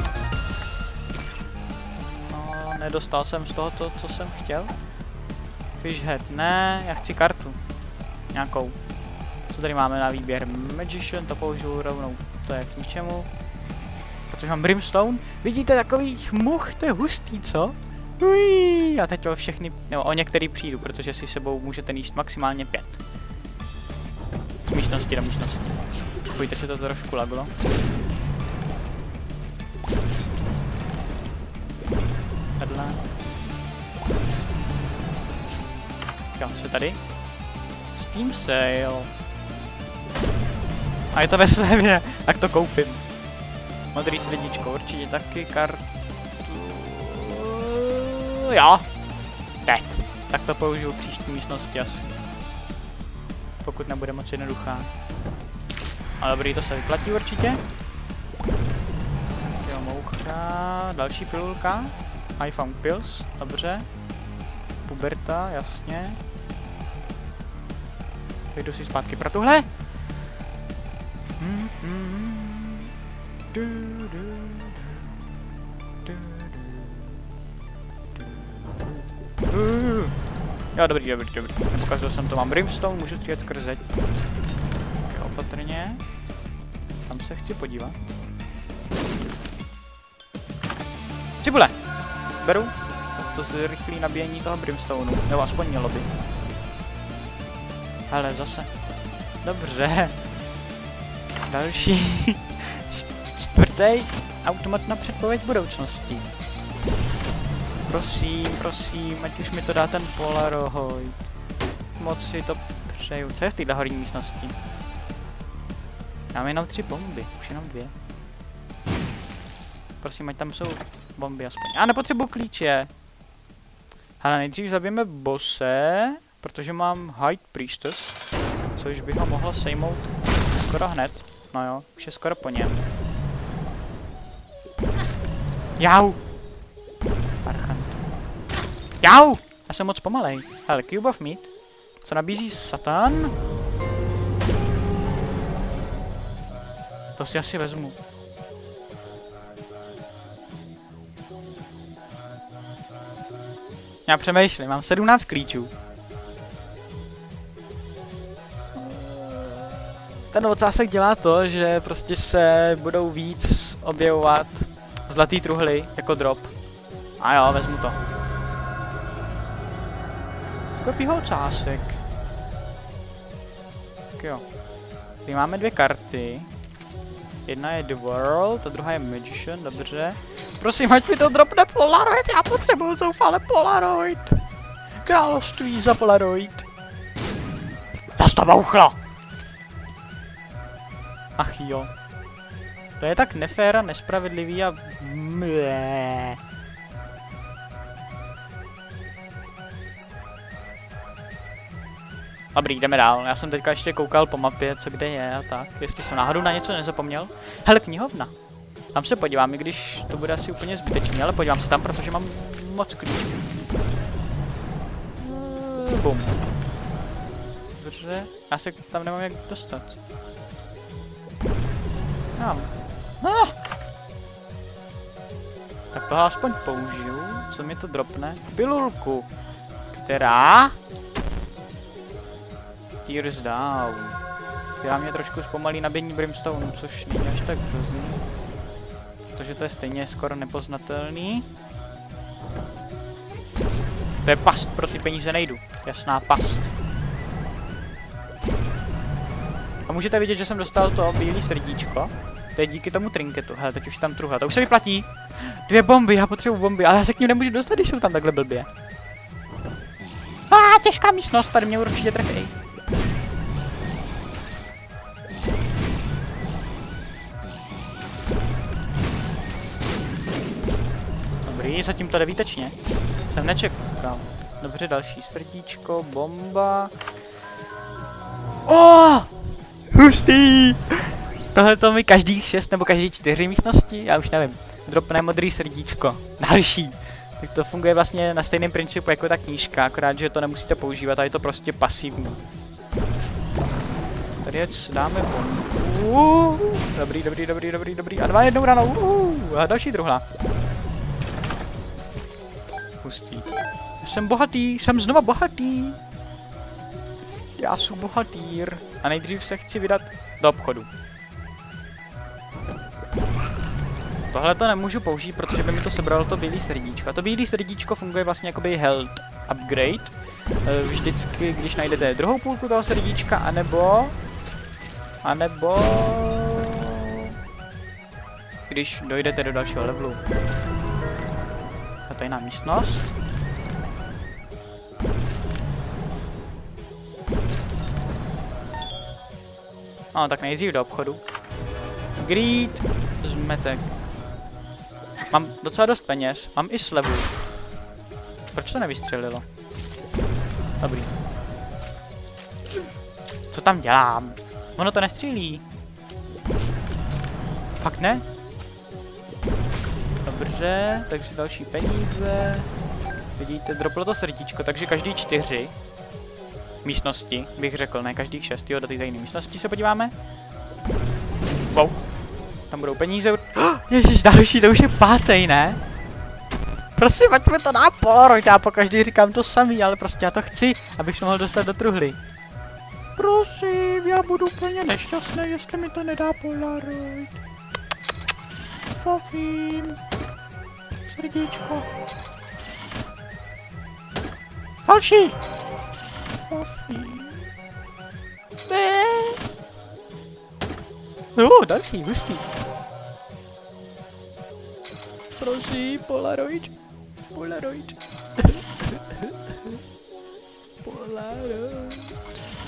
No, nedostal jsem z toho to, co jsem chtěl. Fishhead, ne, já chci kartu. Nějakou. Co tady máme na výběr? Magician, to použiju rovnou. To je k ničemu. Protože mám Brimstone. Vidíte takových much, to je hustý, co? Ují, já teď o všechny, nebo o některý přijdu, protože si sebou můžete níst maximálně pět. Z místnosti do místnosti. Pojďte, se to trošku laglo. Vedle. Jo, se tady. Steam sale. A je to ve slevě, tak to koupím. Modrý srdíčko, určitě taky kartu. Jo. Teď. Tak to použiju v příští místnosti asi. Pokud nebude moc jednoduchá. Ale dobrý, to se vyplatí určitě. Jo, Moucha, další pilulka. I found pills, dobře. Puberta, jasně. Jdu si zpátky pro tuhle. Hmm, hmm. Du, du, du, du, du. Jo, dobrý, dobrý, dobrý. Nepokazil jsem to, mám brimstone, můžu střílet skrz zeď. Tak opatrně. Tam se chci podívat. Cibule! Beru. To zrychlí nabíjení toho brimstoneu. Nebo aspoň mělo by. Hele, zase. Dobře. Další. Čtvrtý automat na předpověď budoucnosti. Prosím, prosím, ať už mi to dá ten Polaroid. Moc si to přeju. Co je v této horní místnosti? Mám jenom tři bomby, už jenom dvě. Prosím, ať tam jsou bomby aspoň. Já nepotřebuji klíče. Ale nejdřív zabijeme bose, protože mám High Priestess, což bych ho mohl sejmout skoro hned. No jo, už je skoro po něm. Jau! Parchant. Jau! Já jsem moc pomalej. Hele, Cube of Meat. Co nabízí Satan? To si asi vezmu. Já přemýšlím, mám sedmnáct klíčů. Ten ocásek dělá to, že prostě se budou víc objevovat zlatý truhly jako drop. A jo, vezmu to. Kopí ocásek. Tak jo. Tady máme dvě karty. Jedna je The World, a druhá je Magician, dobře. Prosím, ať mi to dropne Polaroid, já potřebuju zoufale Polaroid. Království za Polaroid. Zas to bouchlo. Ach jo. To je tak nefér a nespravedlivý a... Mé. Dobrý, jdeme dál. Já jsem teďka ještě koukal po mapě, co kde je a tak. Jestli jsem náhodou na něco nezapomněl. Hele, knihovna. Tam se podívám, i když to bude asi úplně zbytečný, ale podívám se tam, protože mám moc klíčů. Bum. Dobře, já se tam nemám jak dostat. Mám. Ah! Tak toho aspoň použiju, co mi to dropne. Pilulku, která... Tears down. Dělá mě trošku zpomalí nabíjení brimstone, což není až tak hrozný. Protože to je stejně skoro nepoznatelný. To je past, pro ty peníze nejdu. Jasná past. A můžete vidět, že jsem dostal to bílé srdíčko. To je díky tomu trinketu. Hele, teď už tam truhla. To už se vyplatí. Dvě bomby, já potřebuji bomby, ale já se k ním nemůžu dostat, když jsou tam takhle blbě. A ah, těžká místnost, tady mě určitě trefí. Dobrý, zatím to jde výtečně. Jsem nečekal. Dobře, další srdíčko, bomba. Oh! Hustý! Tohle to mi každých šest nebo každý čtyři místnosti, já už nevím. Dropne modrý srdíčko. Další. Tak to funguje vlastně na stejném principu jako ta knížka, akorát, že to nemusíte používat a je to prostě pasivní. Tady jec dáme bombu. Dobrý, dobrý, dobrý, dobrý, dobrý. A dva jednou ranou. A další druhla. Hustý. Já jsem bohatý, jsem znova bohatý. Já jsem bohatýr. A nejdřív se chci vydat do obchodu. Tohle to nemůžu použít, protože by mi to sebralo to bílé srdíčko. A to bílé srdíčko funguje vlastně jakoby health upgrade. Vždycky, když najdete druhou půlku toho srdíčka, anebo... anebo... když dojdete do dalšího levelu. A tajná místnost. No, tak nejdřív do obchodu. Greed, zmetek. Mám docela dost peněz, mám i slevu. Proč to nevystřelilo? Dobrý. Co tam dělám? Ono to nestřílí. Fakt ne? Dobře, takže další peníze. Vidíte, droplo to srdíčko, takže každý čtyři místnosti, bych řekl, ne každých šest, jo, do té tajné místnosti se podíváme. Wow. Tam budou peníze. Oh, ježiš, další, to už je pátý, ne? Prosím, ať mi to dá Polaroid, já po každý říkám to samý, ale prostě já to chci, abych se mohl dostat do truhly. Prosím, já budu úplně nešťastný, jestli mi to nedá Polaroid. Fofím. Srdíčko. Další. Fofím. Ne. No, další, hustý. Prosím, Polaroid. Polaroid. Polaroid.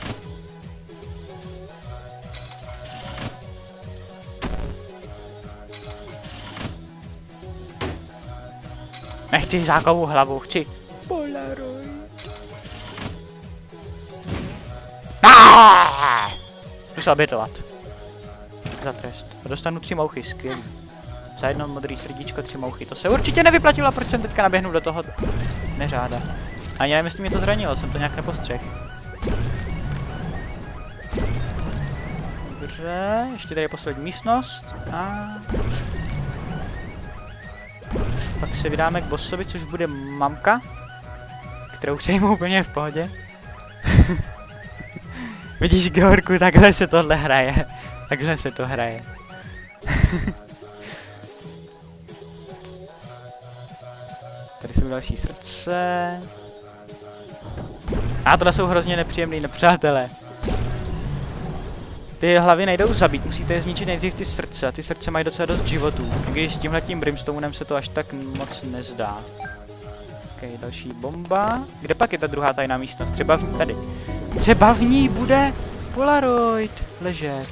Nechci zákovou hlavu, chci Polaroid. Aaaaaa! Jdu se obětovat. Za trest. Dostanu tři mouchy, skvělý. Za jedno modrý srdíčko, tři mouchy. To se určitě nevyplatilo, proč jsem teďka naběhnul do toho neřáda. Ani nevím, jestli mě to zranilo, jsem to nějak nepostřeh. Dobře, ještě tady je poslední místnost. A... pak se vydáme k bossovi, což bude mamka, kterou sejmu úplně v pohodě. Vidíš, Georku, takhle se tohle hraje. Takhle se to hraje. Tady jsou další srdce. A tohle jsou hrozně nepříjemný nepřátelé. Ty hlavy nejdou zabít, musíte je zničit nejdřív ty srdce a ty srdce mají docela dost životů. Když s tímhletím brimstonem se to až tak moc nezdá. Ok, další bomba. Kde pak je ta druhá tajná místnost? Třeba v, tady. Třeba v ní bude Polaroid ležet.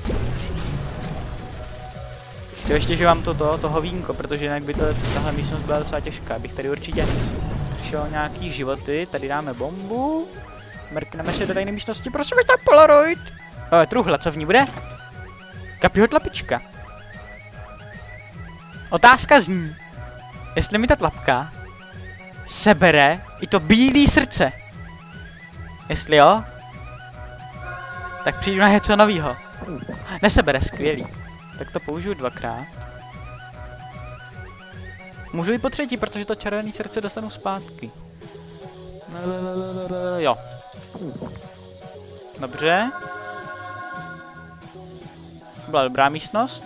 Chci ještě, že vám to, to, to hovínko, protože jinak by to, tahle místnost byla docela těžká. Bych tady určitě šel nějaký životy. Tady dáme bombu. Mrkneme si do tajné místnosti. Prosím, je tam Polaroid. Uh, truhla, co v ní bude? Kapího tlapička. Otázka zní, jestli mi ta tlapka sebere i to bílé srdce. Jestli jo, tak přijdu na něco novýho. Nesebere, skvělý. Tak to použiju dvakrát. Můžu i po třetí, protože to červené srdce dostanu zpátky. Jo. Dobře. Byla dobrá místnost.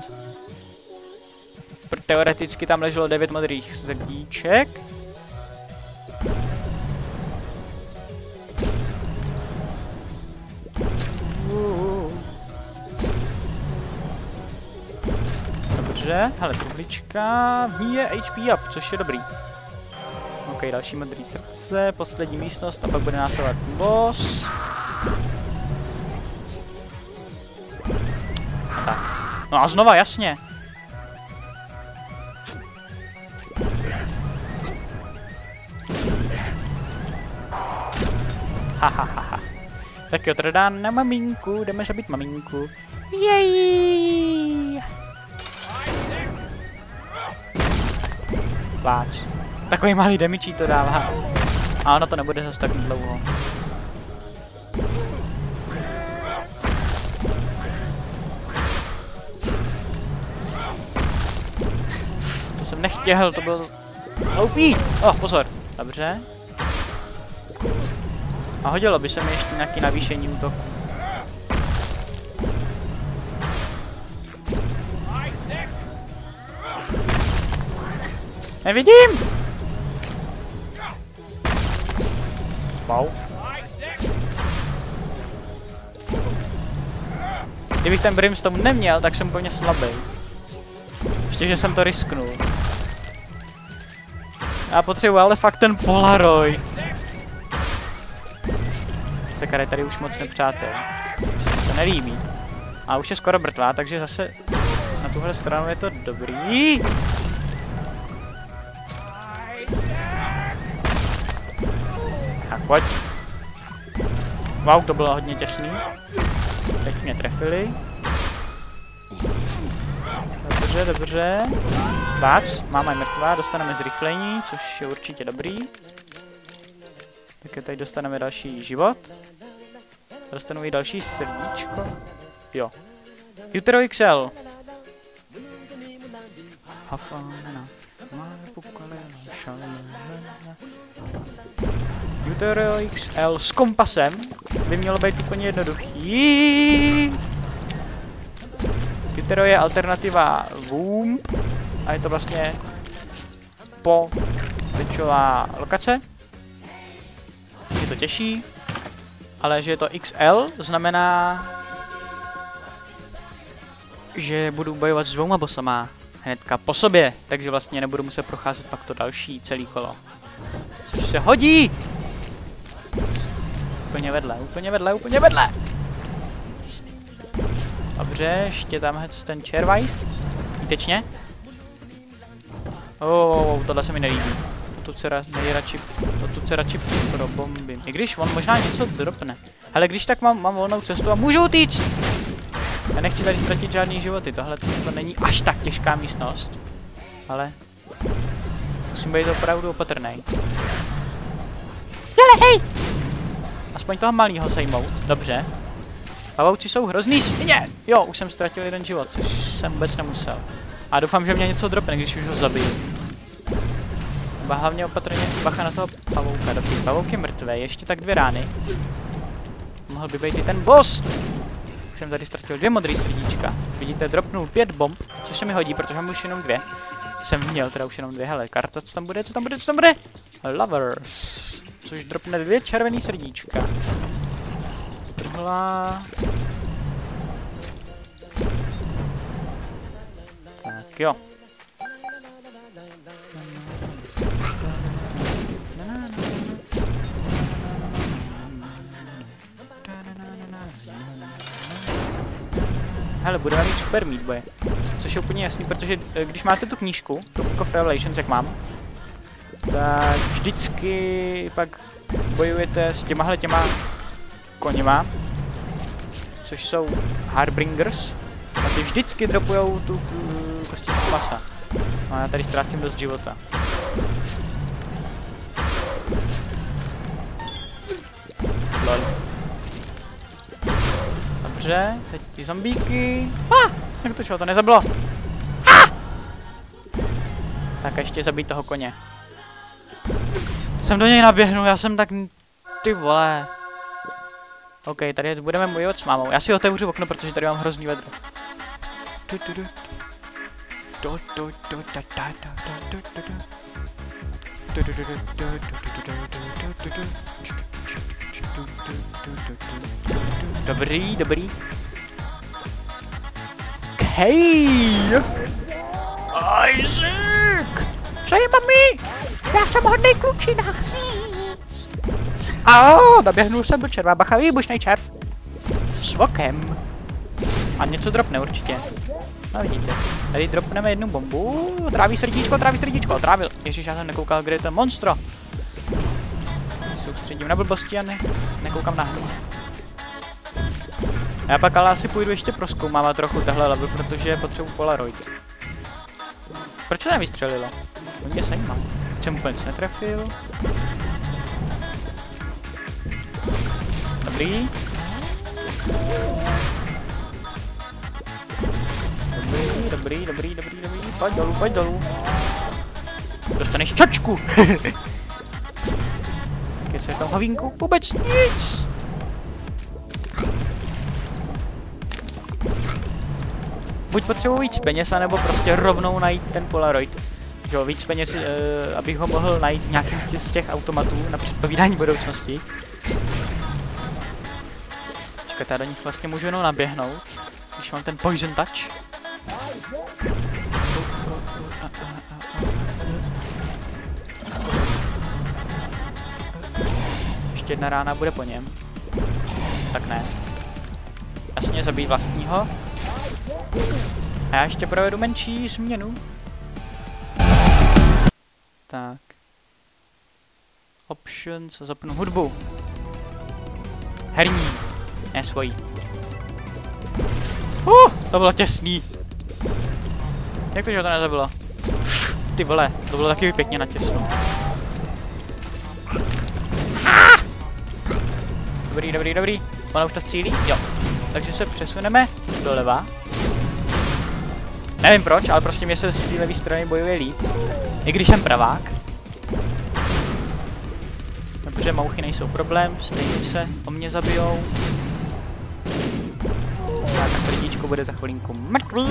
Teoreticky tam leželo devět modrých srdíček. Dobře, hele, truhlička, v ní je H P up, což je dobrý. Ok, další modrý srdce, poslední místnost a pak bude následovat boss. Tak. No a znova, jasně. Hahaha. Tak jo, teda dám na maminku, jdeme zabít maminku. Jej. Pláč. Takový malý demičí to dává. A ono to nebude zase tak dlouho. To jsem nechtěl, to byl hloupý. Oh, pozor. Dobře. A hodilo by se mi ještě nějaký navýšení útoku. Nevidím! Wow. Kdybych ten brimstone neměl, tak jsem úplně slabý. Ještě, že jsem to risknul. Já potřebuji ale fakt ten Polaroid. Sekar je tady už moc nepřátel. Se to nelíbí. A už je skoro mrtvá, takže zase na tuhle stranu je to dobrý. Tak pojď. Wow, to bylo hodně těsný. Teď mě trefili. Dobře, dobře. Bác, máma je mrtvá, dostaneme zrychlení, což je určitě dobrý. Tak tady dostaneme další život. Dostanu i další srdíčko. Jo. Utero X L. Utero X L s kompasem by mělo být úplně jednoduchý. Utero je alternativa Womb a je to vlastně po pečová lokace. Je to těžší, ale že je to X L znamená, že budu bojovat s dvouma bossama hnedka po sobě, takže vlastně nebudu muset procházet pak to další celý kolo. Což se hodí! Úplně vedle, úplně vedle, úplně vedle! Dobře, ještě tamhle ten Chairwise. Výtečně. Oh, tohle se mi nelíbí. Tu se nejradši, tu se radši probombím. I když on možná něco dropne. Hele, když tak mám, mám volnou cestu a můžu utíct! Já nechci tady ztratit žádný životy, tohle to, to není až tak těžká místnost. Ale musím být opravdu opatrný. Jele, hej! Aspoň toho malýho sejmout, dobře. Pavouci jsou hrozný svině! Jo, už jsem ztratil jeden život, což jsem vůbec nemusel. A doufám, že mě něco dropne, když už ho zabiju. Ba hlavně opatrně bacha na toho pavouka, dobrý, pavouk je mrtvý, ještě tak dvě rány. Mohl by být i ten boss! Už jsem tady ztratil dvě modrý srdíčka. Vidíte, dropnul pět bomb, což se mi hodí, protože mám už jenom dvě. Jsem měl teda už jenom dvě, hele, karta, co tam bude, co tam bude, co tam bude? Lovers, což dropne dvě červený srdíčka. Trhla. Tak jo. Hele, budeme mít super Meat Boye, což je úplně jasný, protože když máte tu knížku, tu Book of Revelations, jak mám, tak vždycky pak bojujete s těmahle těma koněma, což jsou Harbingers, a ty vždycky dropujou tu uh, kostičku masa. No a já tady ztrácím dost života. Lol. Dobře, teď ty zombíky. Ah, jak to šlo, to nezabilo. Ah! Tak a ještě zabít toho koně. Jsem do něj naběhnul, já jsem tak... Ty vole. OK, tady budeme bojovat s mámou. Já si otevřu okno, protože tady mám hrozný vedro. Dobrý, dobrý. Hej! Isaac! Co je, mami? Já jsem hodnej klučina. Aaa, naběhnul jsem do červa, bacha, výbušnej červ. S vokem. A něco dropne určitě. No vidíte, tady dropneme jednu bombu. Tráví srdíčko, tráví srdíčko, trávil. Ježiš, já jsem nekoukal, kde je ten monstro. Soustředím na blbosti a ne, nekoukám na hru. Já pak ale asi půjdu ještě prozkoumávat trochu tahle level, protože potřebuji Polaroid. Proč to nevystřelilo? To mě zajímá. Jsem úplně nic netrefil. Dobrý. Dobrý, dobrý, dobrý, dobrý, dobrý. Pojď dolů, pojď dolů. Dostaneš čočku. Tak co je tam hovínku? Vůbec nic. Buď potřebuji víc peněz, anebo prostě rovnou najít ten Polaroid. Jo, víc peněz, uh, abych ho mohl najít v nějakým z těch automatů na předpovídání budoucnosti. Čekajte, já do nich vlastně můžu jenom naběhnout, když mám ten poison touch. Ještě jedna rána bude po něm. Tak ne. Jasně, zabít vlastního. A já ještě provedu menší změnu. Tak. Options, zapnu hudbu. Herní. Ne svojí. Uh, to bylo těsný. Jak to, že ho to nezabilo? Ty vole, to bylo taky pěkně natěsno. Dobrý, dobrý, dobrý. Ona už to střílí? Jo. Takže se přesuneme doleva. Nevím proč, ale prostě mě se z té levé strany bojuje líp. I když jsem pravák. Protože mouchy nejsou problém, stejně se o mě zabijou. Tak a srdíčko bude za chvilinku mrtvý.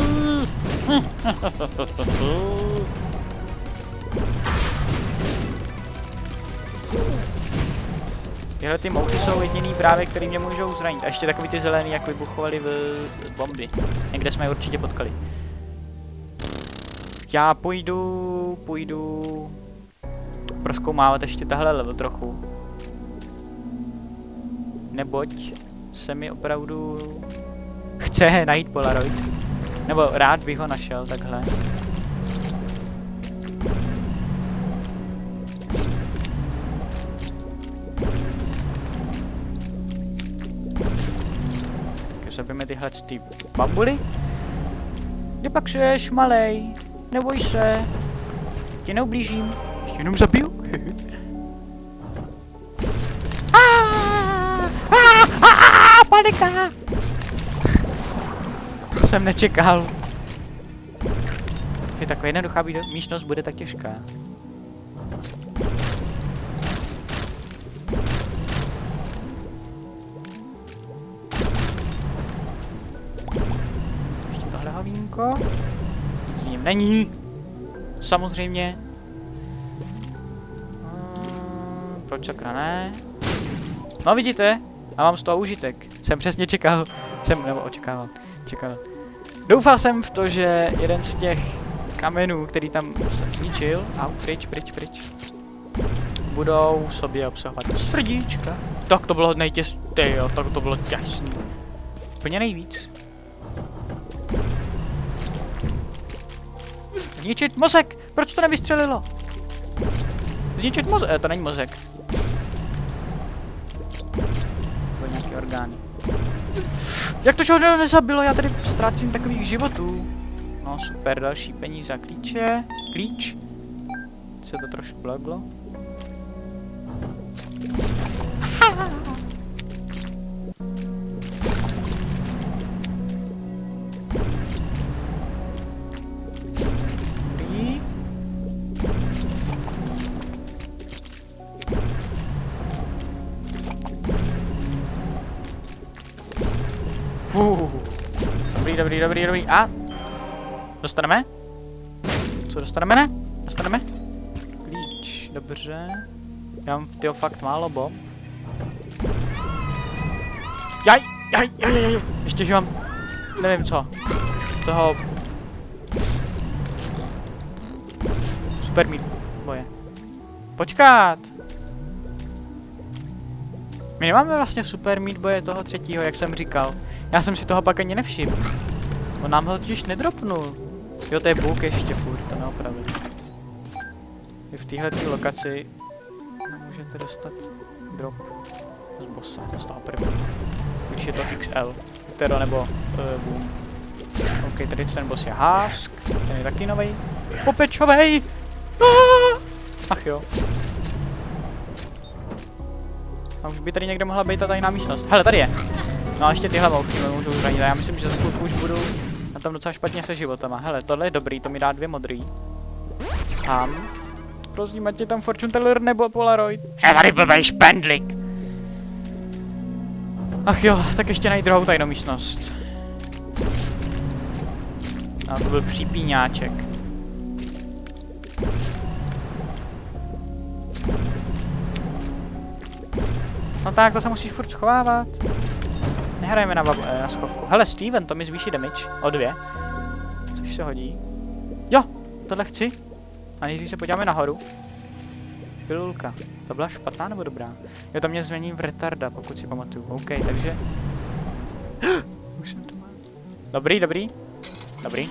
Tyhle ty mouchy jsou jediný právě, který mě můžou zranit. A ještě takový ty zelený, jak vybuchovali v bomby. Někde jsme je určitě potkali. Já půjdu, půjdu prozkoumávat ještě tahle level trochu. Neboť se mi opravdu chce najít Polaroid. Nebo rád bych ho našel takhle. Tak zabijeme tyhle ty bambuly. Kde pak seš, malej? Neboj se. Tě neublížím. Ještě jenom zabiju. Panika! Jsem nečekal. Že taková jednoduchá místnost bude tak těžká. Ještě tohle hovínko. Nic v něm není. Samozřejmě. Hmm, proč sakra ne? No vidíte? A mám z toho užitek. Jsem přesně čekal. Jsem, nebo očekával. Čekal. Doufal jsem v to, že jeden z těch kamenů, který tam jsem zničil, a pryč, pryč, pryč, budou v sobě obsahovat srdíčka. Tak to bylo nejtěsný, jo, tak to bylo těsný. Úplně nejvíc. Zničit mozek! Proč to nevystřelilo? Zničit mozek, e, to není mozek. Nebo nějaké orgány. Jak to, že ho nezabilo? Já tady ztrácím takových životů. No super, další peníze a klíče. Klíč. Se to trošku laglo. Dobrý. Uh, dobrý, dobrý, dobrý, dobrý. A? Dostaneme? Co dostaneme, ne? Dostaneme? Klíč, dobře. Já mám tyho fakt málo bomb. Jaj, jaj, jaj, jaj. Ještě, že mám, nevím co. Toho... Super meat boje. Počkat! My nemáme vlastně super meat boje toho třetího, jak jsem říkal. Já jsem si toho pak ani nevšiml. On nám ho totiž nedropnul. Jo, to je bůh ještě furt, to neopravili. I v téhletý lokaci můžete dostat drop z bossa, z toho prvního. Když je to X L, teda nebo uh, boom. OK, tady ten boss je Husk, ten je taky novej. Popečovej! Ah! Ach jo. A už by tady někde mohla být ta tajná místnost. Hele, tady je. No a ještě tyhle mouchy mě můžou zranit. Já myslím, že za chvilku už budu na tom docela špatně se životama. Hele, tohle je dobrý, to mi dá dvě modrý. Tam. Prosím, ať je tam Fortune Teller nebo Polaroid. Je tady blbej špendlik. Ach jo, tak ještě najít druhou tajnou místnost. A to byl přípíňáček. No tak, to se musíš furt schovávat. Nehrajeme na, eh, na schovku. Hele, Steven, to mi zvýší damage o dvě. Což se hodí. Jo, tohle chci. A nejdřív se podíváme nahoru. Pilulka. To byla špatná nebo dobrá? Jo, to mě změní v retarda, pokud si pamatuju. OK, takže... Už jsem to mal. Dobrý, dobrý. Dobrý.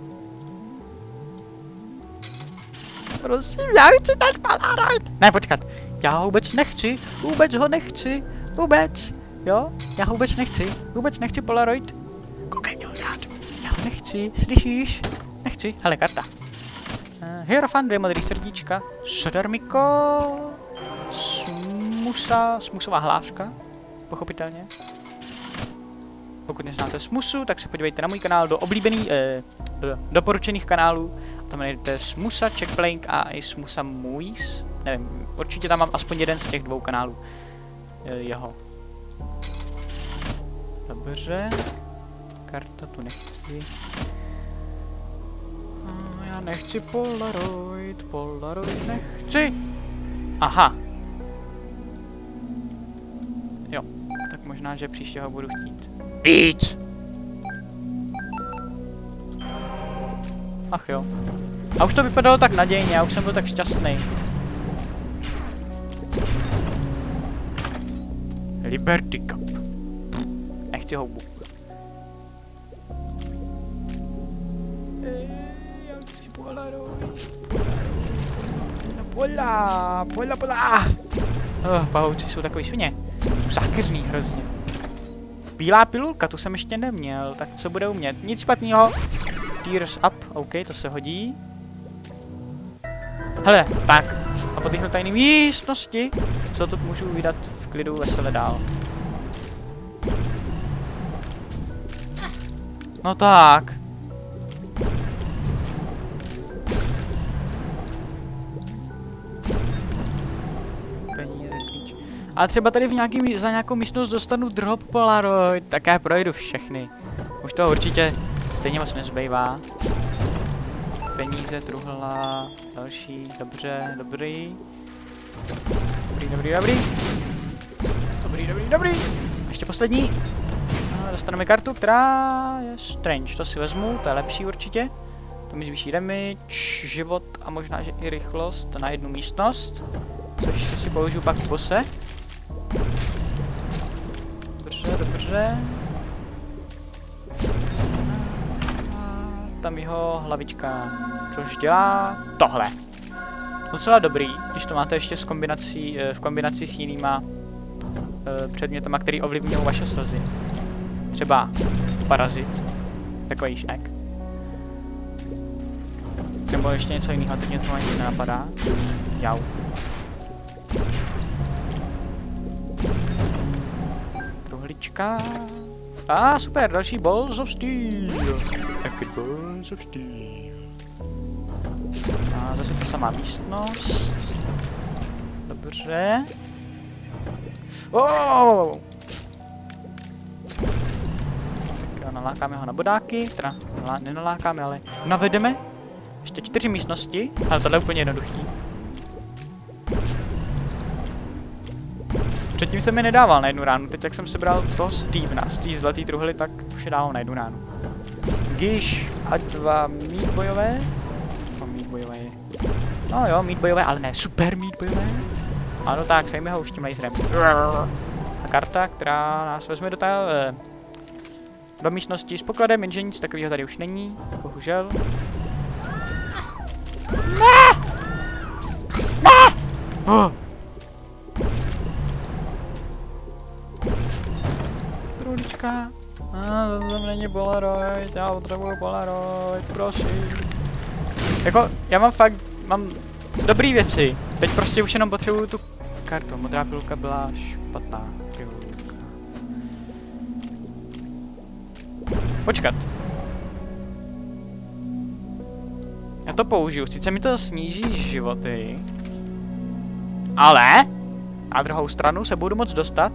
Prosím, já chci ten Polaroid. Ne, počkat. Já ho vůbec nechci. Vůbec ho nechci. Vůbec. Jo? Já ho vůbec nechci. Vůbec nechci Polaroid. Koukej mě rád. Já ho nechci. Slyšíš? Nechci, hele, karta. Uh, Hierophant, dvě modrý srdíčka. Sodarmiko. Smusa, smusová hláška. Pochopitelně. Pokud neznáte Smusu, tak se podívejte na můj kanál do oblíbených, eh, do doporučených kanálů. Tam najdete Smusa, Checkplank a i Smusa Movies. Nevím, určitě tam mám aspoň jeden z těch dvou kanálů. Eh, jeho. Dobře. Karta tu nechci. Oh, já nechci Polaroid, Polaroid nechci. Aha. Jo, tak možná, že příště ho budu chtít. Víc! Ach jo. A už to vypadalo tak nadějně, já už jsem byl tak šťastný. Liberty Cup. Nechci houbu. Já chci Polaroid. Pola, pola, pola. Oh, pahouci jsou takový svině. Zákeřný hrozně. Bílá pilulka, tu jsem ještě neměl, tak co bude umět? Nic špatného. Tears up, OK, to se hodí. Hele, tak. A po téhle tajné místnosti, co to můžu vydat v klidu vesele dál. No tak. Peníze, klíč. A třeba tady v nějaký, za nějakou místnost dostanu drop Polaroid, tak já projdu všechny. Už toho určitě stejně moc nezbývá. Peníze, truhla, další, dobře, dobrý. Dobrý, dobrý, dobrý. Dobrý, dobrý, dobrý. Ještě poslední. No, dostaneme kartu, která je strange, to si vezmu, to je lepší určitě. To mi zvýší damage, život a možná, že i rychlost na jednu místnost. Což si použiju pak v bose. Dobře, dobře. Tam jeho hlavička, což dělá tohle. Docela dobrý, když to máte ještě s kombinací, v kombinaci s jinýma předmětama, který ovlivňují vaše slzy. Třeba parazit, takový šnek. Nebo ještě něco jiného, teď něco ani nenapadá. Jau. Truhlička. A ah, super, další Balls of Steel. Balls of Steel. A zase ta samá místnost. Dobře. Oh! Tak jo, nalákáme ho na bodáky, teda nenalákáme, ale navedeme. Ještě čtyři místnosti, ale tohle je úplně jednoduchý. Předtím jsem mi nedával na jednu ránu, teď jak jsem sebral toho Stevena z té zlatý truhly, tak už je dával na jednu ránu. Gish a dva mít bojové. No, mít bojové. No jo, mít bojové, ale ne super mít bojové. Ano tak, přejme ho už tím laserem. A karta, která nás vezme do té do místnosti s pokladem, jenže nic takového tady už není, bohužel. Ne! Ne! Oh. Trulička. A to tam není Polaroid, já potřebuju Polaroid, prosím. Jako, já mám fakt, mám dobrý věci. Teď prostě už jenom potřebuju tu kartu. Modrá pilulka byla špatná pilulka. Počkat. Já to použiju, sice mi to sníží životy. Ale na druhou stranu se budu moct dostat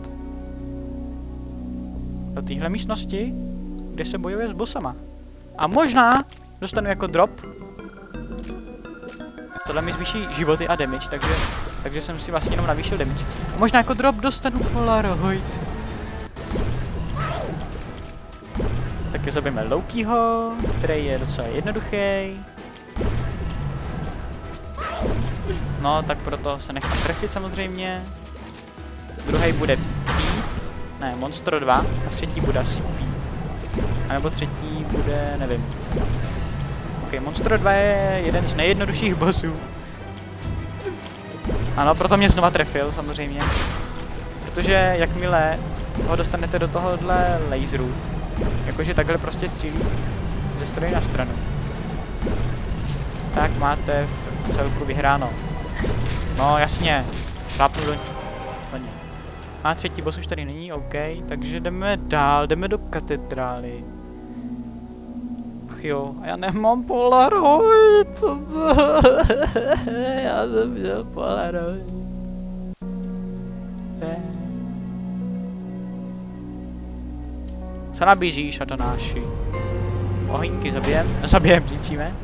do téhle místnosti, kde se bojuje s bossama. A možná dostanu jako drop. Tohle mi zvýší životy a damage, takže, takže jsem si vlastně jenom navýšil damage. A možná jako drop dostanu Polaroid. Taky zabijeme Lokiho, který je docela jednoduchý. No, tak proto se nechám trefit samozřejmě. Druhý bude Peep, ne, Monstro dva, a třetí bude asi Peep. A nebo třetí bude, nevím. Ok, Monstro dva je jeden z nejjednodušších bossů. Ano, proto mě znova trefil, samozřejmě. Protože jakmile ho dostanete do tohohle laseru, jakože takhle prostě střílí ze strany na stranu, tak máte v, v celku vyhráno. No jasně, šlápnu do, do ní. A třetí boss už tady není, OK, takže jdeme dál, jdeme do katedrály. Ach jo, a já nemám Polaroid, co to? Já jsem měl Polaroid. Co nabízíš, Satanáši? Ohýnky zabijem, zabijem, zničíme.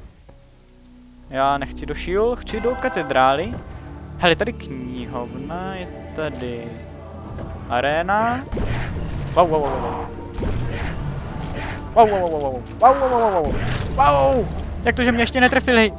Já nechci do šíl, chci do katedrály. Hele, tady knihovna, je tady arena. Wow, wow, wow, wow. Wow, wow, wow, wow, wow, wow, wow, wow, wow. Jak to, že mě ještě netrefili?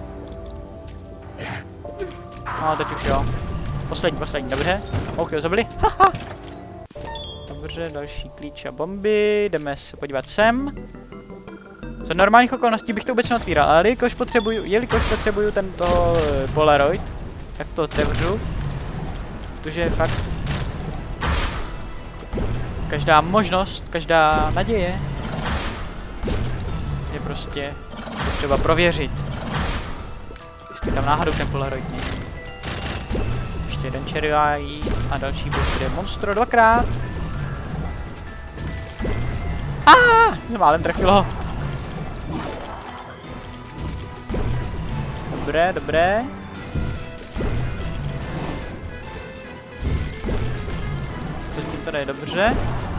No, teď už jo. Poslední, poslední, dobře. OK, zabili. Haha. Dobře, další klíč a bomby. Jdeme se podívat sem. Za normálních okolností bych to vůbec neotvíral, ale jelikož potřebuju, jelikož potřebuju tento Polaroid, tak to otevřu. Protože je fakt každá možnost, každá naděje je prostě třeba prověřit, jestli tam náhodou ten Polaroid není. Ještě jeden Cherry Ice a další boss, kde je monstro dvakrát. Ah, málem trefilo. Dobré, dobré. To tady je dobře.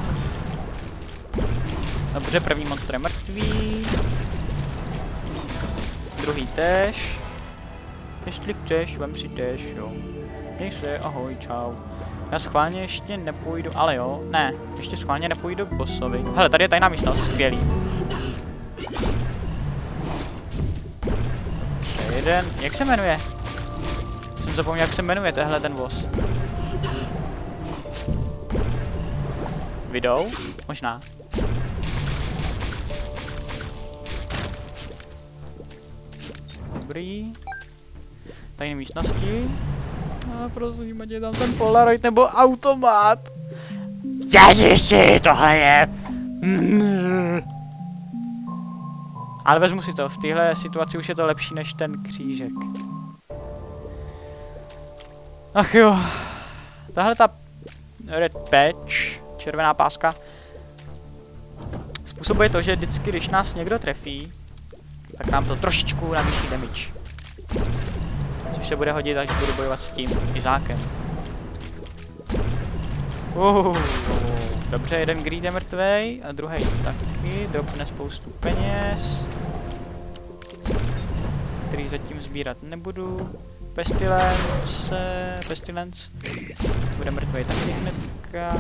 Dobře, první monstr je mrtvý. Druhý též. Jestli chceš, vem si též, jo. Měj se, ahoj, čau. Já schválně ještě nepůjdu, ale jo, ne, ještě schválně nepůjdu k bossovi. Hele, tady je tajná místnost, skvělý. Jeden, jak se jmenuje? Jsem zapomněl, jak se jmenuje tehle ten boss. Vidou? Možná. Dobrý. Tajné místnosti. A prosím, ať je tam ten Polaroid nebo automat. Ježiši, tohle je. Ale vezmu si to, v téhle situaci už je to lepší než ten křížek. Ach jo. Tahle ta red patch, červená páska, způsobuje to, že vždycky, když nás někdo trefí, tak nám to trošičku navýší damage. Což se bude hodit, až budu bojovat s tím izákem. Uh, dobře, jeden greed je mrtvej a druhý taky, dropne spoustu peněz, který zatím sbírat nebudu. Pestilence, Pestilence, bude mrtvej taky hnedka.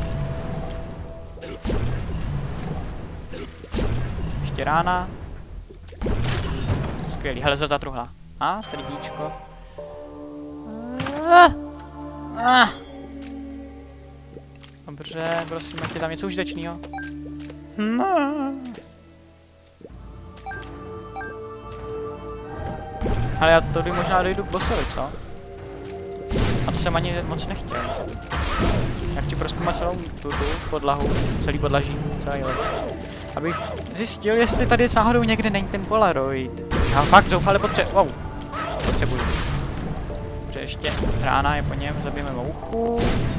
Ještě rána. Skvělý, hele, za truhla. A, strdíčko. Ah, ah. Dobře, prosím, ať je tam něco užitečného. No. Ale já tady možná dojdu k bossovi, co? A to jsem ani moc nechtěl. Já chci prostě mít celou tu, tu podlahu, celý podlaží, celý let. Abych zjistil, jestli tady náhodou někde není ten Polaroid. Já fakt zoufale potřebuji. Wow. Potřebuju. Dobře, ještě rána je po něm, zabijeme mouchu.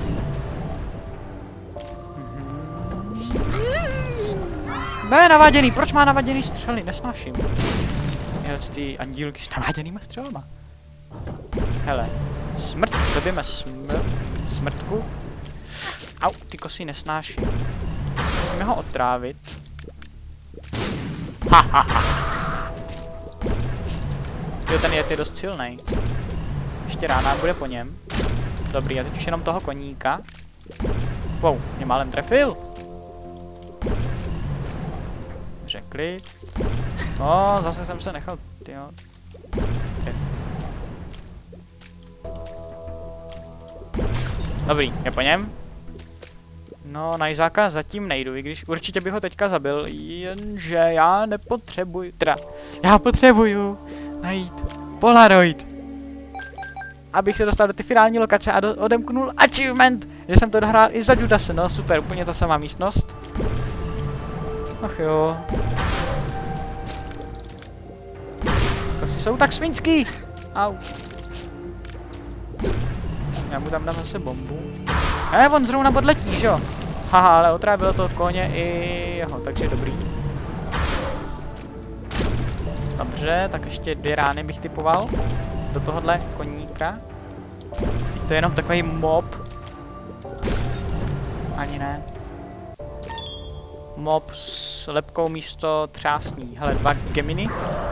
Ne, navaděný, proč má navaděný střely? Nesnáším. Hele, ty andílky s naváděnýma střelama. Hele, smrt, zabijeme smrt, smrtku. Au, ty kosy nesnáším. Musíme ho otrávit. Ha, ha, ha. Jo, ten je dost silnej. Ještě rána bude po něm. Dobrý, a teď už jenom toho koníka. Wow, mě málem trefil. Řekli. No, zase jsem se nechal, tyjo. Tref. Dobrý, je po něm. No, na Izáka zatím nejdu, i když určitě bych ho teďka zabil, jenže já nepotřebuju, teda, já potřebuju najít Polaroid. Abych se dostal do ty finální lokace a do, odemknul achievement, že jsem to dohrál i za Judase, no super, úplně ta samá místnost. Ach jo. Kokosy jsou tak svinský! Au. Já mu tam dám zase bombu. Ne, on zrovna podletí, že jo? Haha, ale otrávilo to koně i jeho, takže dobrý. Dobře, tak ještě dvě rány bych typoval do tohohle koníka. To je jenom takový mob. Ani ne. Mob s lepkou místo třásní. Hele, dva geminy.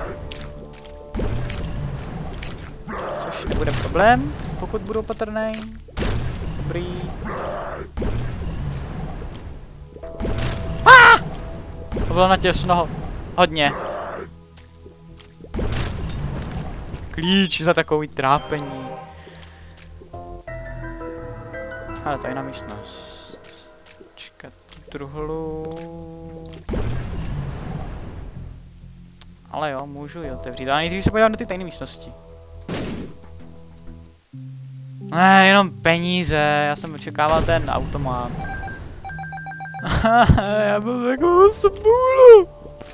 Což nebude problém, pokud budu opatrný. Dobrý. Ah! To bylo natěsno. Hodně. Klíč za takový trápení. Ale to je na místnost. Čekat truhlu. Ale jo, můžu ji otevřít. Ale nejdřív se podívám do ty tajné místnosti. Ne, jenom peníze. Já jsem očekával ten automat. Já byl takovou smůlu.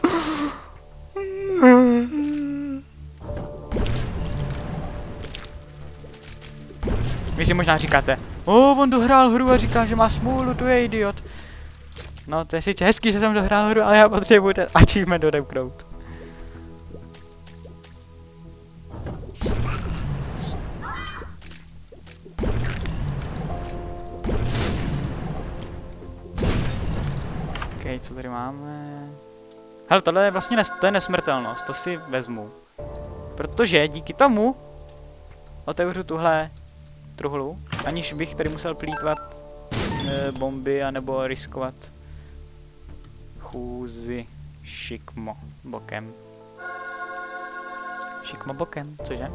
Vy si možná říkáte, o, on dohrál hru a říká, že má smůlu, to je idiot. No, to je sice hezký, že jsem dohrál hru, ale já potřebuji ten achievement odemknout. Ok, co tady máme? Hele, tohle je vlastně nes to je nesmrtelnost, to si vezmu. Protože díky tomu otevřu tuhle truhlu, aniž bych tady musel plýtvat e, bomby anebo riskovat chůzi šikmo bokem. Šikmo bokem, cože?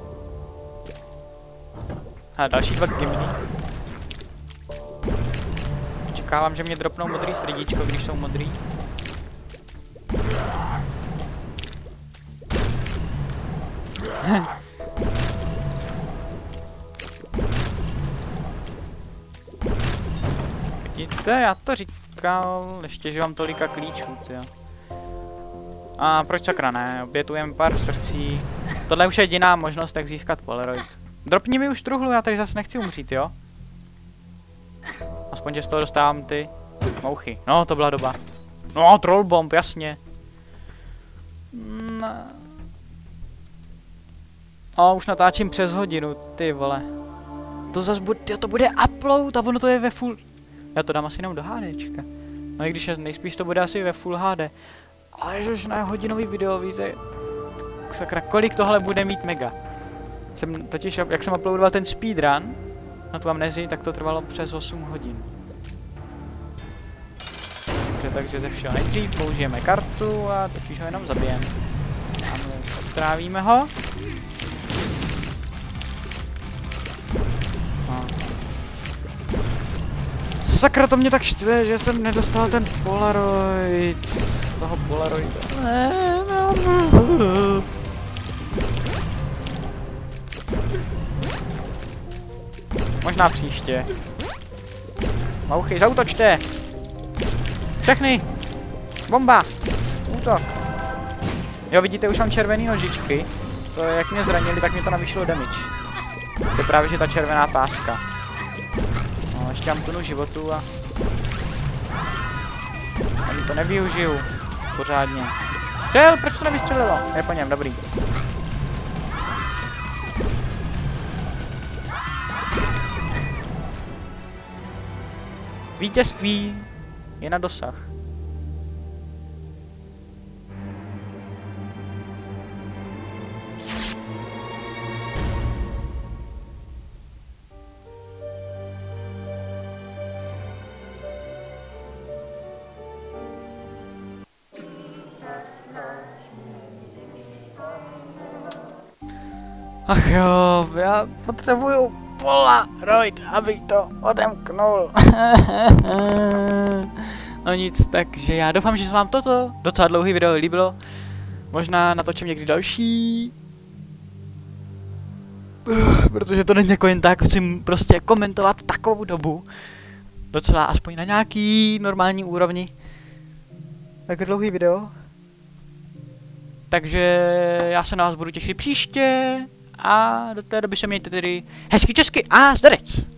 A další dva gimny. Čekávám, že mě dropnou modrý srdíčko, když jsou modrý. Vidíte, já to říkal, ještě, že mám tolika klíčů, tyjo. A proč sakra ne, obětujeme pár srdcí. Tohle už je jediná možnost, jak získat Polaroid. Dropni mi už truhlu, já tady zase nechci umřít, jo? Aspoň, že z toho dostávám ty mouchy. No, to byla doba. No, troll bomb, jasně. No. O, už natáčím přes hodinu, ty vole. To zase bude, tyjo, to bude upload a ono to je ve full... Já to dám asi jenom do HDčka. No i když nejspíš to bude asi ve full H D. Ale ježiš, na hodinový video, víte, sakra, kolik tohle bude mít mega. Jsem totiž, jak jsem uploadoval ten speedrun, na tu amnezii, tak to trvalo přes osm hodin. Takže, takže ze všeho nejdřív použijeme kartu a teď už ho jenom zabijeme. Trávíme ho. No. Sakra, to mě tak štve, že jsem nedostal ten Polaroid. Toho Polaroida. Ne, ne. Možná příště. Mouchy, zaútočte! Všechny! Bomba! Útok! Jo, vidíte, už mám červený nožičky. To je, jak mě zranili, tak mě to navýšilo damage. To je právě, že ta červená páska. No, ještě mám tunu životu a... Ani to nevyužiju. Pořádně. Střel! Proč to nevystřelilo? Je po něm, dobrý. Vítězství je na dosah. Ach jo, já potřebuju Polaroid, abych to odemknul. No nic, takže já doufám, že se vám toto docela dlouhý video líbilo. Možná natočím někdy další. Protože to není jako jen tak, chci prostě komentovat takovou dobu. Docela aspoň na nějaký normální úrovni. Tak dlouhý video. Takže já se na vás budu těšit příště a do té doby se mějte tedy hezky česky a zdarec!